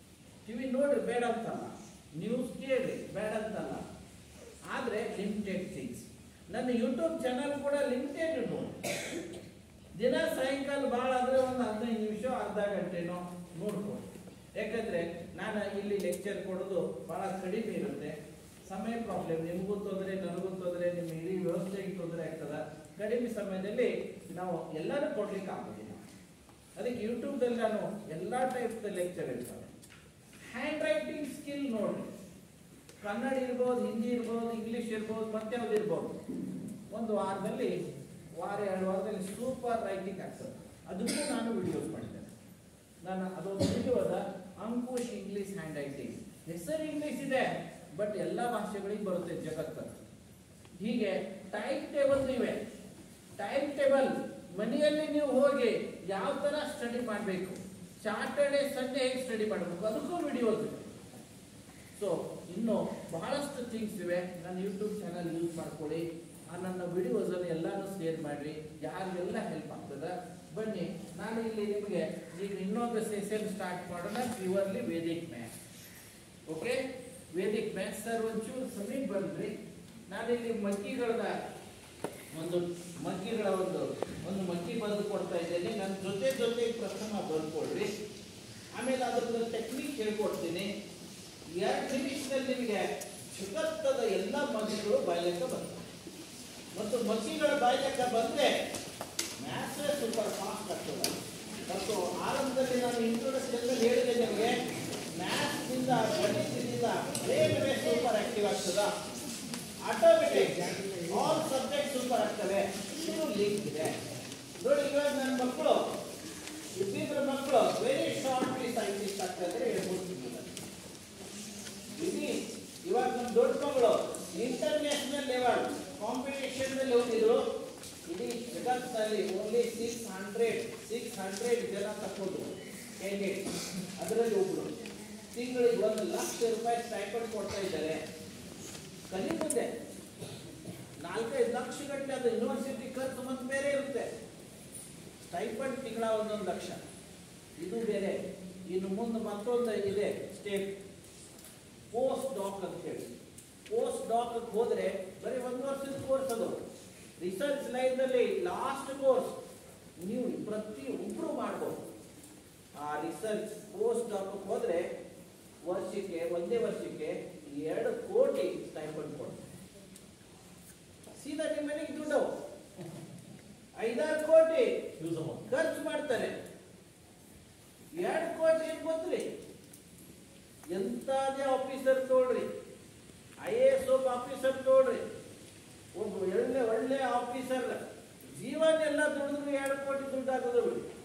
ಟಿವಿ ನೋಡ್ರಿ ಬೇಡ ಅಂತಲ್ಲ, ನ್ಯೂಸ್ ಕೇಳ್ರಿ ಬೇಡ ಅಂತಲ್ಲ, ಆದರೆ ಲಿಮಿಟೆಡ್ ಥಿಂಗ್ಸ್. ನನ್ನ ಯೂಟ್ಯೂಬ್ ಚಾನಲ್ ಕೂಡ ಲಿಮಿಟೆಡ್ ನೋಡಿ. ದಿನ ಸಾಯಂಕಾಲ ಭಾಳ ಆದರೆ ಒಂದು ಹದಿನೈದು ನಿಮಿಷ ಅರ್ಧ ಗಂಟೆನೋ ನೋಡ್ಕೊಂಡು. ಯಾಕಂದರೆ ನಾನು ಇಲ್ಲಿ ಲೆಕ್ಚರ್ ಕೊಡೋದು ಭಾಳ ಕಡಿಮೆ ಇರುತ್ತೆ. ಸಮಯ ಪ್ರಾಬ್ಲಮ್, ನಿಮಗೂ ತೊಂದರೆ, ನನಗೂ ತೊಂದರೆ, ನಿಮ್ಮ ಇಡೀ ವ್ಯವಸ್ಥೆಗೆ ತೊಂದರೆ ಆಗ್ತದೆ. ಕಡಿಮೆ ಸಮಯದಲ್ಲಿ ನಾವು ಎಲ್ಲರೂ ಕೊಡ್ಲಿಕ್ಕೆ ಆಗೋದಿಲ್ಲ. ಅದಕ್ಕೆ ಯೂಟ್ಯೂಬ್ದಲ್ಲಿ ನಾನು ಎಲ್ಲ ಟೈಪ್ಸ್ ಲೆಕ್ಚರ್ ಇರ್ತವೆ. ಹ್ಯಾಂಡ್ ರೈಟಿಂಗ್ ಸ್ಕಿಲ್ ನೋಡಿ, ಕನ್ನಡ ಇರ್ಬೋದು, ಹಿಂದಿ ಇರ್ಬೋದು, ಇಂಗ್ಲೀಷ್ ಇರ್ಬೋದು, ಮತ್ತೆ ಯಾವ್ದು ಇರ್ಬೋದು. ಒಂದು ವಾರದಲ್ಲಿ ವಾರ ಎರಡು ವಾರದಲ್ಲಿ ಸೂಪರ್ ರೈಟಿಂಗ್ ಆಗ್ತದೆ. ಅದಕ್ಕೂ ನಾನು ವಿಡಿಯೋಸ್ ಮಾಡಿದ್ದೇನೆ. ನಾನು ಅದೊಂದು ವಿಡಿಯೋ ಅದ, ಅಂಕುಶ್ ಇಂಗ್ಲೀಷ್ ಹ್ಯಾಂಡ್ ರೈಟಿಂಗ್. ಹೆಸರು ಇಂಗ್ಲೀಷ್ ಇದೆ, ಬಟ್ ಎಲ್ಲ ಭಾಷೆಗಳಿಗೆ ಬರುತ್ತೆ ಜಗತ್ತಲ್ಲಿ. ಹೀಗೆ ಟೈಮ್ ಟೇಬಲ್ ಇವೆ. ಟೈಮ್ ಟೇಬಲ್ ಮನೆಯಲ್ಲಿ ನೀವು ಹೋಗಿ ಯಾವ ಥರ ಸ್ಟಡಿ ಮಾಡಬೇಕು, ಸಾಟರ್ಡೆ ಸಂಡೇ ಹೇಗೆ ಸ್ಟಡಿ ಮಾಡಬೇಕು, ಅದಕ್ಕೂ ವಿಡಿಯೋಸ್ ಇದೆ. ಸೊ ಇನ್ನು ಬಹಳಷ್ಟು ಥಿಂಗ್ಸ್ ಇವೆ. ನನ್ನ ಯೂಟ್ಯೂಬ್ ಚಾನಲ್ ಯೂಸ್ ಮಾಡ್ಕೊಳ್ಳಿ. ಆ ನನ್ನ ವಿಡಿಯೋಸನ್ನು ಎಲ್ಲರೂ ಶೇರ್ ಮಾಡಿರಿ, ಯಾರಿಗೆಲ್ಲ ಹೆಲ್ಪ್ ಆಗ್ತದೆ. ಬನ್ನಿ, ನಾನು ಇಲ್ಲಿ ನಿಮಗೆ ಈಗ ಇನ್ನೊಂದು ಸೆಷನ್ ಸ್ಟಾರ್ಟ್ ಮಾಡೋಣ, purely Vedic maths. Okay, Vedic maths. Sir ಒಂಚೂರು ಸಮೀಪ ಬಂದ್ರಿ. ನಾನಿಲ್ಲಿ ಮಗ್ಗಿಗಳನ್ನ ಒಂದು ಮಗ್ಗಿಗಳ ಒಂದು ಒಂದು ಮಗ್ಗಿ ಬರೆದು ಕೊಡ್ತಾ ಇದ್ದೇನೆ. ನನ್ನ ಜೊತೆ ಜೊತೆ ಪ್ರಥಮ ಬರ್ಕೊಳ್ರಿ, ಆಮೇಲೆ ಅದ್ರದ್ದು ಟೆಕ್ನಿಕ್ ಹೇಳ್ಕೊಡ್ತೀನಿ. ಎರಡು ನಿಮಿಷದಲ್ಲಿ ನಿಮಗೆ ಜಗತ್ತದ ಎಲ್ಲ ಮಗ್ಗಿಗಳು ಬಾಯ್ಲೆಕ್ಕ ಬರ್ತವೆ. ಮತ್ತು ಮಗ್ಗಿಗಳ ಬಾಯ್ಲೆಕ್ಕ ಬಂದರೆ ಮ್ಯಾಥ್ಸೇ ಸೂಪರ್ ಫಾಸ್ಟ್ ಆಗ್ತದೆ. ಮತ್ತು ಆರಂಭದಲ್ಲಿ ನಾನು ಇಂಟ್ರೊಡಕ್ಷನ್ ಹೇಳಿದೆ ನಿಮಗೆ, ಮ್ಯಾಥ್ಸ್ನಿಂದ ಗಣಿತದಿಂದ ಬೇರೆ ಸೂಪರ್ ಆಕ್ಟಿವ್ ಆಗ್ತದ. ಆಟೋಮೆಟಿಕ್ ಆಲ್ ಸಬ್ಜೆಕ್ಟ್ ಸೂಪರ್ ಆಗ್ತವೆ. ಇದು ಲಿಂಕ್ ಇದೆ ನೋಡಿ. ಇವಾಗ ನನ್ನ ಮಕ್ಕಳು ಇಬ್ಬಿಬ್ಬರ ಮಕ್ಕಳು ವೆರಿ ಶಾರ್ಟ್ಲಿ ಸೈಂಟಿಸ್ಟ್ ಆಗ್ತಾರೆ ಹೇಳ್ಕೊಡ್ತಿದ್ದಾರೆ. ಇಲ್ಲಿ ಇವಾಗ ನಮ್ಮ ದೊಡ್ಡ ಮಗಳು ಇಂಟರ್ನ್ಯಾಷನಲ್ ಲೆವೆಲ್ ಕಾಂಪಿಟೇಷನ್ ನಲ್ಲಿ ಓದಿದ್ರು. ಇಡೀ ಜಗತ್ತಿನಲ್ಲಿ only six hundred six hundred ಜನ ತಕ್ಕೊಂಡ್ರು ಕ್ಯಾಂಡಿಡೇಟ್. ಅದರಲ್ಲಿ ಒಬ್ರು ತಿಂಗಳಿಗೆ ಒಂದು ಲಕ್ಷ ರೂಪಾಯಿ ಸ್ಟೈಪಂಡ್ ಕೊಡ್ತಾ ಇದ್ದಾರೆ. ಕಲಿ ಮುಂದೆ ನಾಲ್ಕೈದು ಲಕ್ಷ ಗಂಟೆ ಅದು ಯೂನಿವರ್ಸಿಟಿ ಖರ್ಚು ಮತ್ತು ಬೇರೆ ಇರುತ್ತೆ. ಸ್ಟೈಪಂಡ್ ತಿಂಗಳ ಒಂದೊಂದು ಲಕ್ಷ, ಇದು ಬೇರೆ. ಇನ್ನು ಮುಂದೆ ಮತ್ತೊಂದು ಇದೆ ಸ್ಟೇಟ್ ಪೋಸ್ಟ್ ಡಾಕ್ ಅಂತ ಹೇಳಿ. ಪೋಸ್ಟ್ ಡಾಕ್ ಹೋದ್ರೆ ಬರೀ ಒಂದು ವರ್ಷದ ಕೋರ್ಸ್ ಅದು. ರಿಸರ್ಚ್ ಲೈನ್ನಲ್ಲಿ ಲಾಸ್ಟ್ ಕೋರ್ಸ್ ನೀವು ಪ್ರತಿ ಒಬ್ಬರು ಮಾಡ್ಬೋದು. ಆ ರಿಸರ್ಚ್ ಪೋಸ್ಟ್ ಡಾಕ್ ಹೋದ್ರೆ ವರ್ಷಕ್ಕೆ ಒಂದೇ ವರ್ಷಕ್ಕೆ ಎರಡು ಕೋಟಿ ಸ್ಟೈಪಂಡ್ ಕೊಡ್ತಾರೆ. ಸೀದಾ ನಿಮ್ಮ ಮನೆಗೆ ದುಡ್ಡು ಐದಾರು ಕೋಟಿ ಖರ್ಚು ಮಾಡ್ತಾರೆ. ಎರಡು ಕೋಟಿ ಏನ್ ಗೊತ್ತ್ರಿ? ಎಂತಾದೇ ಆಫೀಸರ್ ತೋಳ್ರಿ, ಐ ಎ ಎಸ್ ಒಬ್ಬ ಆಫೀಸರ್ ತೋಳ್ರಿ, ಒಬ್ಬ ಒಳ್ಳೆ ಒಳ್ಳೆ ಆಫೀಸರ್ ಜೀವನ ಎಲ್ಲ ದುಡಿದ್ರು ಎರಡು ಕೋಟಿ ದುಡ್ಡು ಹಾಕೋದು.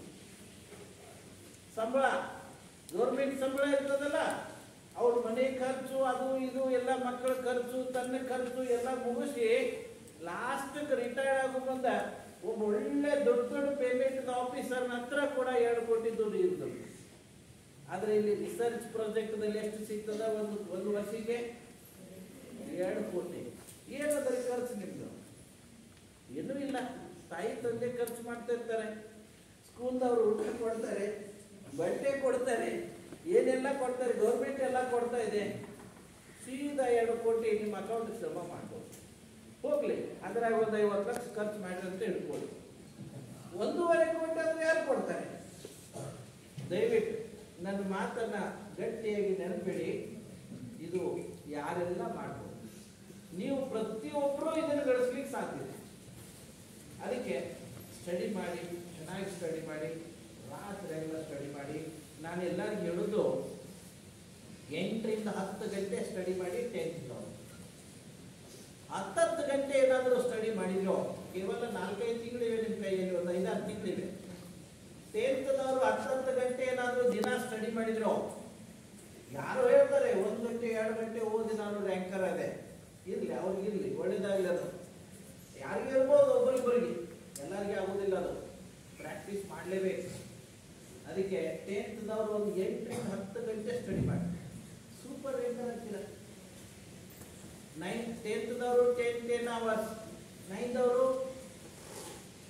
ಸಂಬಳ ಗೌರ್ಮೆಂಟ್ ಸಂಬಳ ಇರ್ತದಲ್ಲ, ಅವ್ರ ಮನೆ ಖರ್ಚು ಅದು ಇದು ಎಲ್ಲ ಮಕ್ಕಳ ಖರ್ಚು ತನ್ನ ಖರ್ಚು ಎಲ್ಲ ಮುಗಿಸಿ ಲಾಸ್ಟ್ ರಿಟೈರ್ಡ್ ಆಗೋ ಬಂದ ಒಬ್ಬ ಒಳ್ಳೆ ದೊಡ್ಡ ದೊಡ್ಡ ಪೇಮೆಂಟ್ ಆಫೀಸರ್ನ ಹತ್ರ ಕೂಡ ಎರಡು ಕೋಟಿ ದುಡ್ಡು ಇರ್ತದೆ. ಆದ್ರೆ ಇಲ್ಲಿ ರಿಸರ್ಚ್ ಪ್ರಾಜೆಕ್ಟ್ ದಲ್ಲಿ ಎಷ್ಟು ಸಿಗ್ತದ? ಒಂದು ಒಂದು ವರ್ಷಕ್ಕೆ ಎರಡು ಕೋಟಿ. ಏನಂದ್ರೆ ಖರ್ಚು ನಿಮ್ದು ಏನೂ ಇಲ್ಲ. ತಾಯಿ ತಂದೆ ಖರ್ಚು ಮಾಡ್ತಾ ಇರ್ತಾರೆ, ಸ್ಕೂಲ್ದವ್ರು ಊಟ ಕೊಡ್ತಾರೆ, ಬಟ್ಟೆ ಕೊಡ್ತಾರೆ, ಏನೆಲ್ಲ ಕೊಡ್ತಾರೆ, ಗೌರ್ಮೆಂಟ್ ಎಲ್ಲ ಕೊಡ್ತಾ ಇದೆ. ಸೀದಾ ಎರಡು ಕೋಟಿ ನಿಮ್ಮ ಅಕೌಂಟ್ ಜಮಾ ಮಾಡ್ಬೋದು. ಹೋಗ್ಲಿ, ಅದ್ರಾಗ ಒಂದು ಐವತ್ತು ಲಕ್ಷ ಖರ್ಚು ಮಾಡ್ರಿ ಅಂತ ಹೇಳ್ಬೋದು. ಒಂದೂವರೆ ಕೋಟಿ ಅಂದ್ರೆ ಯಾರು ಕೊಡ್ತಾರೆ? ದಯವಿಟ್ಟು ನನ್ನ ಮಾತನ್ನ ಗಟ್ಟಿಯಾಗಿ ನೆನಪಿಡಿ. ಇದು ಯಾರೆಲ್ಲ ಮಾಡ್ಬೋದು, ನೀವು ಪ್ರತಿಯೊಬ್ಬರು ಇದನ್ನು ಗಳಿಸ್ಲಿಕ್ಕೆ ಸಾಧ್ಯ. ಅದಕ್ಕೆ ಸ್ಟಡಿ ಮಾಡಿ, ಚೆನ್ನಾಗಿ ಸ್ಟಡಿ ಮಾಡಿ, ರಾತ್ರಿ ಎಲ್ಲ ಸ್ಟಡಿ ಮಾಡಿ. ನಾನು ಎಲ್ಲರಿಗೂ ಹೇಳೋದು ಎಂಟರಿಂದ ಹತ್ತು ಗಂಟೆ ಸ್ಟಡಿ ಮಾಡಿ. ಟೆಂತ್ ಹತ್ತತ್ತು ಗಂಟೆ ಏನಾದರೂ ಸ್ಟಡಿ ಮಾಡಿದ್ರು ಕೇವಲ ನಾಲ್ಕೈದು ತಿಂಗಳಿವೆ ನಿಮ್ಮ ಕೈಯಲ್ಲಿ, ಒಂದು ಐದಾರು ತಿಂಗಳಿವೆ. ಟೆಂತ್ದವರು ಹತ್ತತ್ತು ಗಂಟೆ ಏನಾದರೂ ದಿನ ಸ್ಟಡಿ ಮಾಡಿದ್ರು. ಯಾರು ಹೇಳ್ತಾರೆ ಒಂದು ಗಂಟೆ ಎರಡು ಗಂಟೆ ಓದಿ ನಾನು ರ್ಯಾಂಕರ್ ಅದೇ, ಇರಲಿ, ಅವ್ರಿಗಿರಲಿ, ಒಳ್ಳೇದಾಗಲಿ. ಅದು ಯಾರಿಗೆ ಇರ್ಬೋದು, ಒಬ್ಬರಿಗೊಬ್ಬರಿಗೆ, ಎಲ್ಲರಿಗೆ ಆಗೋದಿಲ್ಲ. ಅದು ಪ್ರಾಕ್ಟೀಸ್ ಮಾಡಲೇಬೇಕು. ಅದಕ್ಕೆ ಟೆಂತ್ದವರು ಒಂದು ಎಂಟರಿಂದ ಹತ್ತು ಗಂಟೆ ಸ್ಟಡಿ ಮಾಡಿ ಸೂಪರ್ ರ್ಯಾಂಕರ್ ಆಗ್ತೀರ. ನೈನ್ ಟೆಂತ್ದವರು ಟೆನ್ ಟೆನ್ ಅವರ್ಸ್, ನೈನ್ದವರು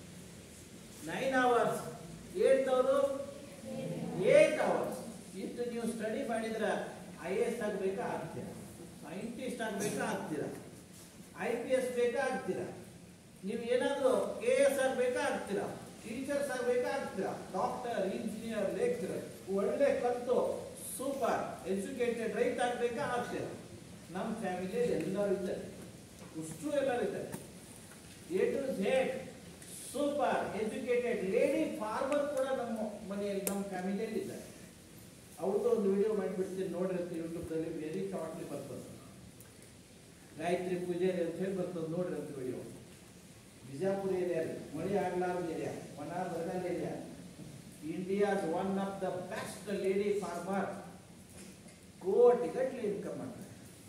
ನೈನ್ ಅವರ್ಸ್, ಏಟ್ದವರು ಏಟ್ ಅವರ್ಸ್. ಇಷ್ಟು ನೀವು ಸ್ಟಡಿ ಮಾಡಿದ್ರೆ ಐ ಎ ಎಸ್ ಆಗಬೇಕಾ ಆಗ್ತೀರಾ, ಸೈಂಟಿಸ್ಟ್ ಆಗಬೇಕಾ ಆಗ್ತೀರಾ, ಐ ಪಿ ಎಸ್ ಬೇಕಾ ಆಗ್ತೀರಾ, ನೀವು ಏನಾದರೂ ಕೆ ಎಸ್ ಆಗಬೇಕಾ ಆಗ್ತೀರಾ, ಟೀಚರ್ಸ್ ಆಗಬೇಕಾ ಆಗ್ತೀರಾ, ಡಾಕ್ಟರ್, ಇಂಜಿನಿಯರ್, ಲೆಕ್ಚರರ್, ಒಳ್ಳೆ ಕಲ್ತು ಸೂಪರ್ ಎಜುಕೇಟೆಡ್ ರೈಟ್ ಆಗಬೇಕಾ ಆಗ್ತೀರಾ. ನಮ್ಮ ಫ್ಯಾಮಿಲಿಯಲ್ಲಿ ಎಲ್ಲರೂ ಇದ್ದಾರೆ, ಅಷ್ಟು ಎಲ್ಲರೂ ಇದ್ದಾರೆ. A to Z super educated lady farmer ಕೂಡ ನಮ್ಮ ಮನೆಯಲ್ಲಿ ನಮ್ಮ ಫ್ಯಾಮಿಲಿಯಲ್ಲಿ ಇದ್ದಾರೆ. ಅವ್ರದ್ದು ಒಂದು ವಿಡಿಯೋ ಮಾಡಿಬಿಡ್ತೀನಿ ನೋಡಿರುತ್ತೆ ಯೂಟ್ಯೂಬ್ದಲ್ಲಿ, ವೆರಿ ಶಾರ್ಟ್ಲಿ ಬರ್ತದೆ. ಗಾಯತ್ರಿ ಪೂಜಾರಿ ಅಂತ ಹೇಳಿ ಬರ್ತದೆ ನೋಡಿರಂತ ವಿಡಿಯೋ. ಬಿಜಾಪುರ ಏರಿಯಾ, ಮಳೆ ಆಗ್ಲಾರ್ದ ಏರಿಯಾ, ಮನ ಬರಗಾಲ area. India's one of the best lady farmer, ಕೋಟಿ ಗಟ್ಟಲೆ ಇನ್ಕಮ್ ಮಾಡ್ತಾರೆ.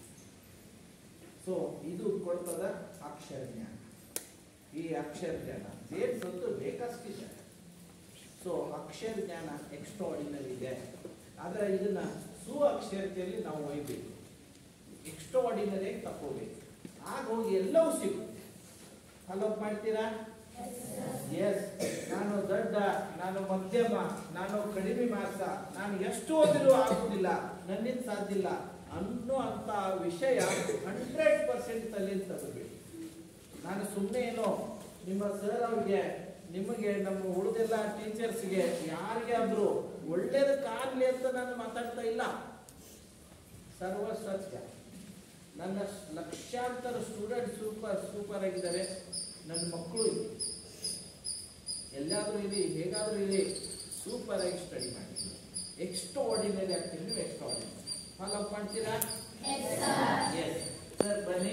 ಸೊ ಇದು ಕೊಡ್ತದ ಅಕ್ಷರ ಜ್ಞಾನ. ಈ ಅಕ್ಷರ ಜ್ಞಾನ ಏನ್ ಗೊತ್ತು ಬೇಕಷ್ಟಿದೆ. ಸೊ ಅಕ್ಷರ ಜ್ಞಾನ ಎಕ್ಸ್ಟ್ರಾಆರ್ಡಿನರಿ ಇದೆ. ಆದ್ರೆ ಇದನ್ನ ಸು ಅಕ್ಷರತೆಯಲ್ಲಿ ನಾವು ಒಯ್ಬೇಕು, ಎಕ್ಸ್ಟ್ರಾಆರ್ಡಿನರಿ ತಕೋಬೇಕು, ಆಗ ಹೋಗಿ ಎಲ್ಲವೂ ಸಿಗುತ್ತೆ. ಫಾಲೋ ಮಾಡ್ತೀರಾ? ಎಸ್. ನಾನು ದೊಡ್ಡ, ನಾನು ಮಧ್ಯಮ, ನಾನು ಕಡಿಮೆ ಮಾರ್ಕ್ಸ, ನಾನು ಎಷ್ಟು ಓದಿದ್ರು ಆಗುದಿಲ್ಲ, ನನ್ನಿಂದ ಸಾಧ್ಯ ಇಲ್ಲ ಅನ್ನೋ ಅಂತ ವಿಷಯ ಹಂಡ್ರೆಡ್ ಪರ್ಸೆಂಟ್ ತಲೆಯಲ್ಲಿ ತಗೋಬೇಕು. ನಾನು ಸುಮ್ಮನೆ ಏನೋ ನಿಮ್ಮ ಸರ್ ಅವ್ರಿಗೆ, ನಿಮಗೆ, ನಮ್ಮ ಉಳಿದೆಲ್ಲ ಟೀಚರ್ಸ್ಗೆ ಯಾರಿಗೆ ಆದ್ರೂ ಒಳ್ಳೇದಕ್ಕಾಗ್ಲಿ ಅಂತ ನಾನು ಮಾತಾಡ್ತಾ ಇಲ್ಲ. ಸರ್ವ ಸತ್ಯ. ನನ್ನ ಲಕ್ಷಾಂತರ ಸ್ಟೂಡೆಂಟ್ ಸೂಪರ್ ಸೂಪರ್ ಆಗಿದ್ದಾರೆ. ನನ್ನ ಮಕ್ಕಳು ಎಲ್ಲಾದ್ರೂ ಇರಿ, ಹೇಗಾದ್ರೂ ಇರಿ, ಸೂಪರ್ ಆಗಿ ಸ್ಟಡಿ ಮಾಡಿ. ಎಕ್ಸ್ಟ್ರಾ ಆರ್ಡಿನರಿ ಆಗ್ತೀವಿ ನೀವು, ಎಕ್ಸ್ಟ್ರಾ ಆರ್ಡಿನರಿ. ಫಾಲೋ ಮಾಡ್ತೀರಾ? Yes sir. ಬನ್ನಿ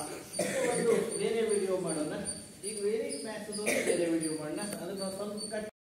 ಒಂದು ಬೇರೆ ವಿಡಿಯೋ ಮಾಡೋಣ. ಈಗ ವೇರಿಕ್ ಮ್ಯಾಥ್ಸ್ ಬೇರೆ ವಿಡಿಯೋ ಮಾಡೋಣ. ಅದನ್ನ ಸ್ವಲ್ಪ ಕಟ್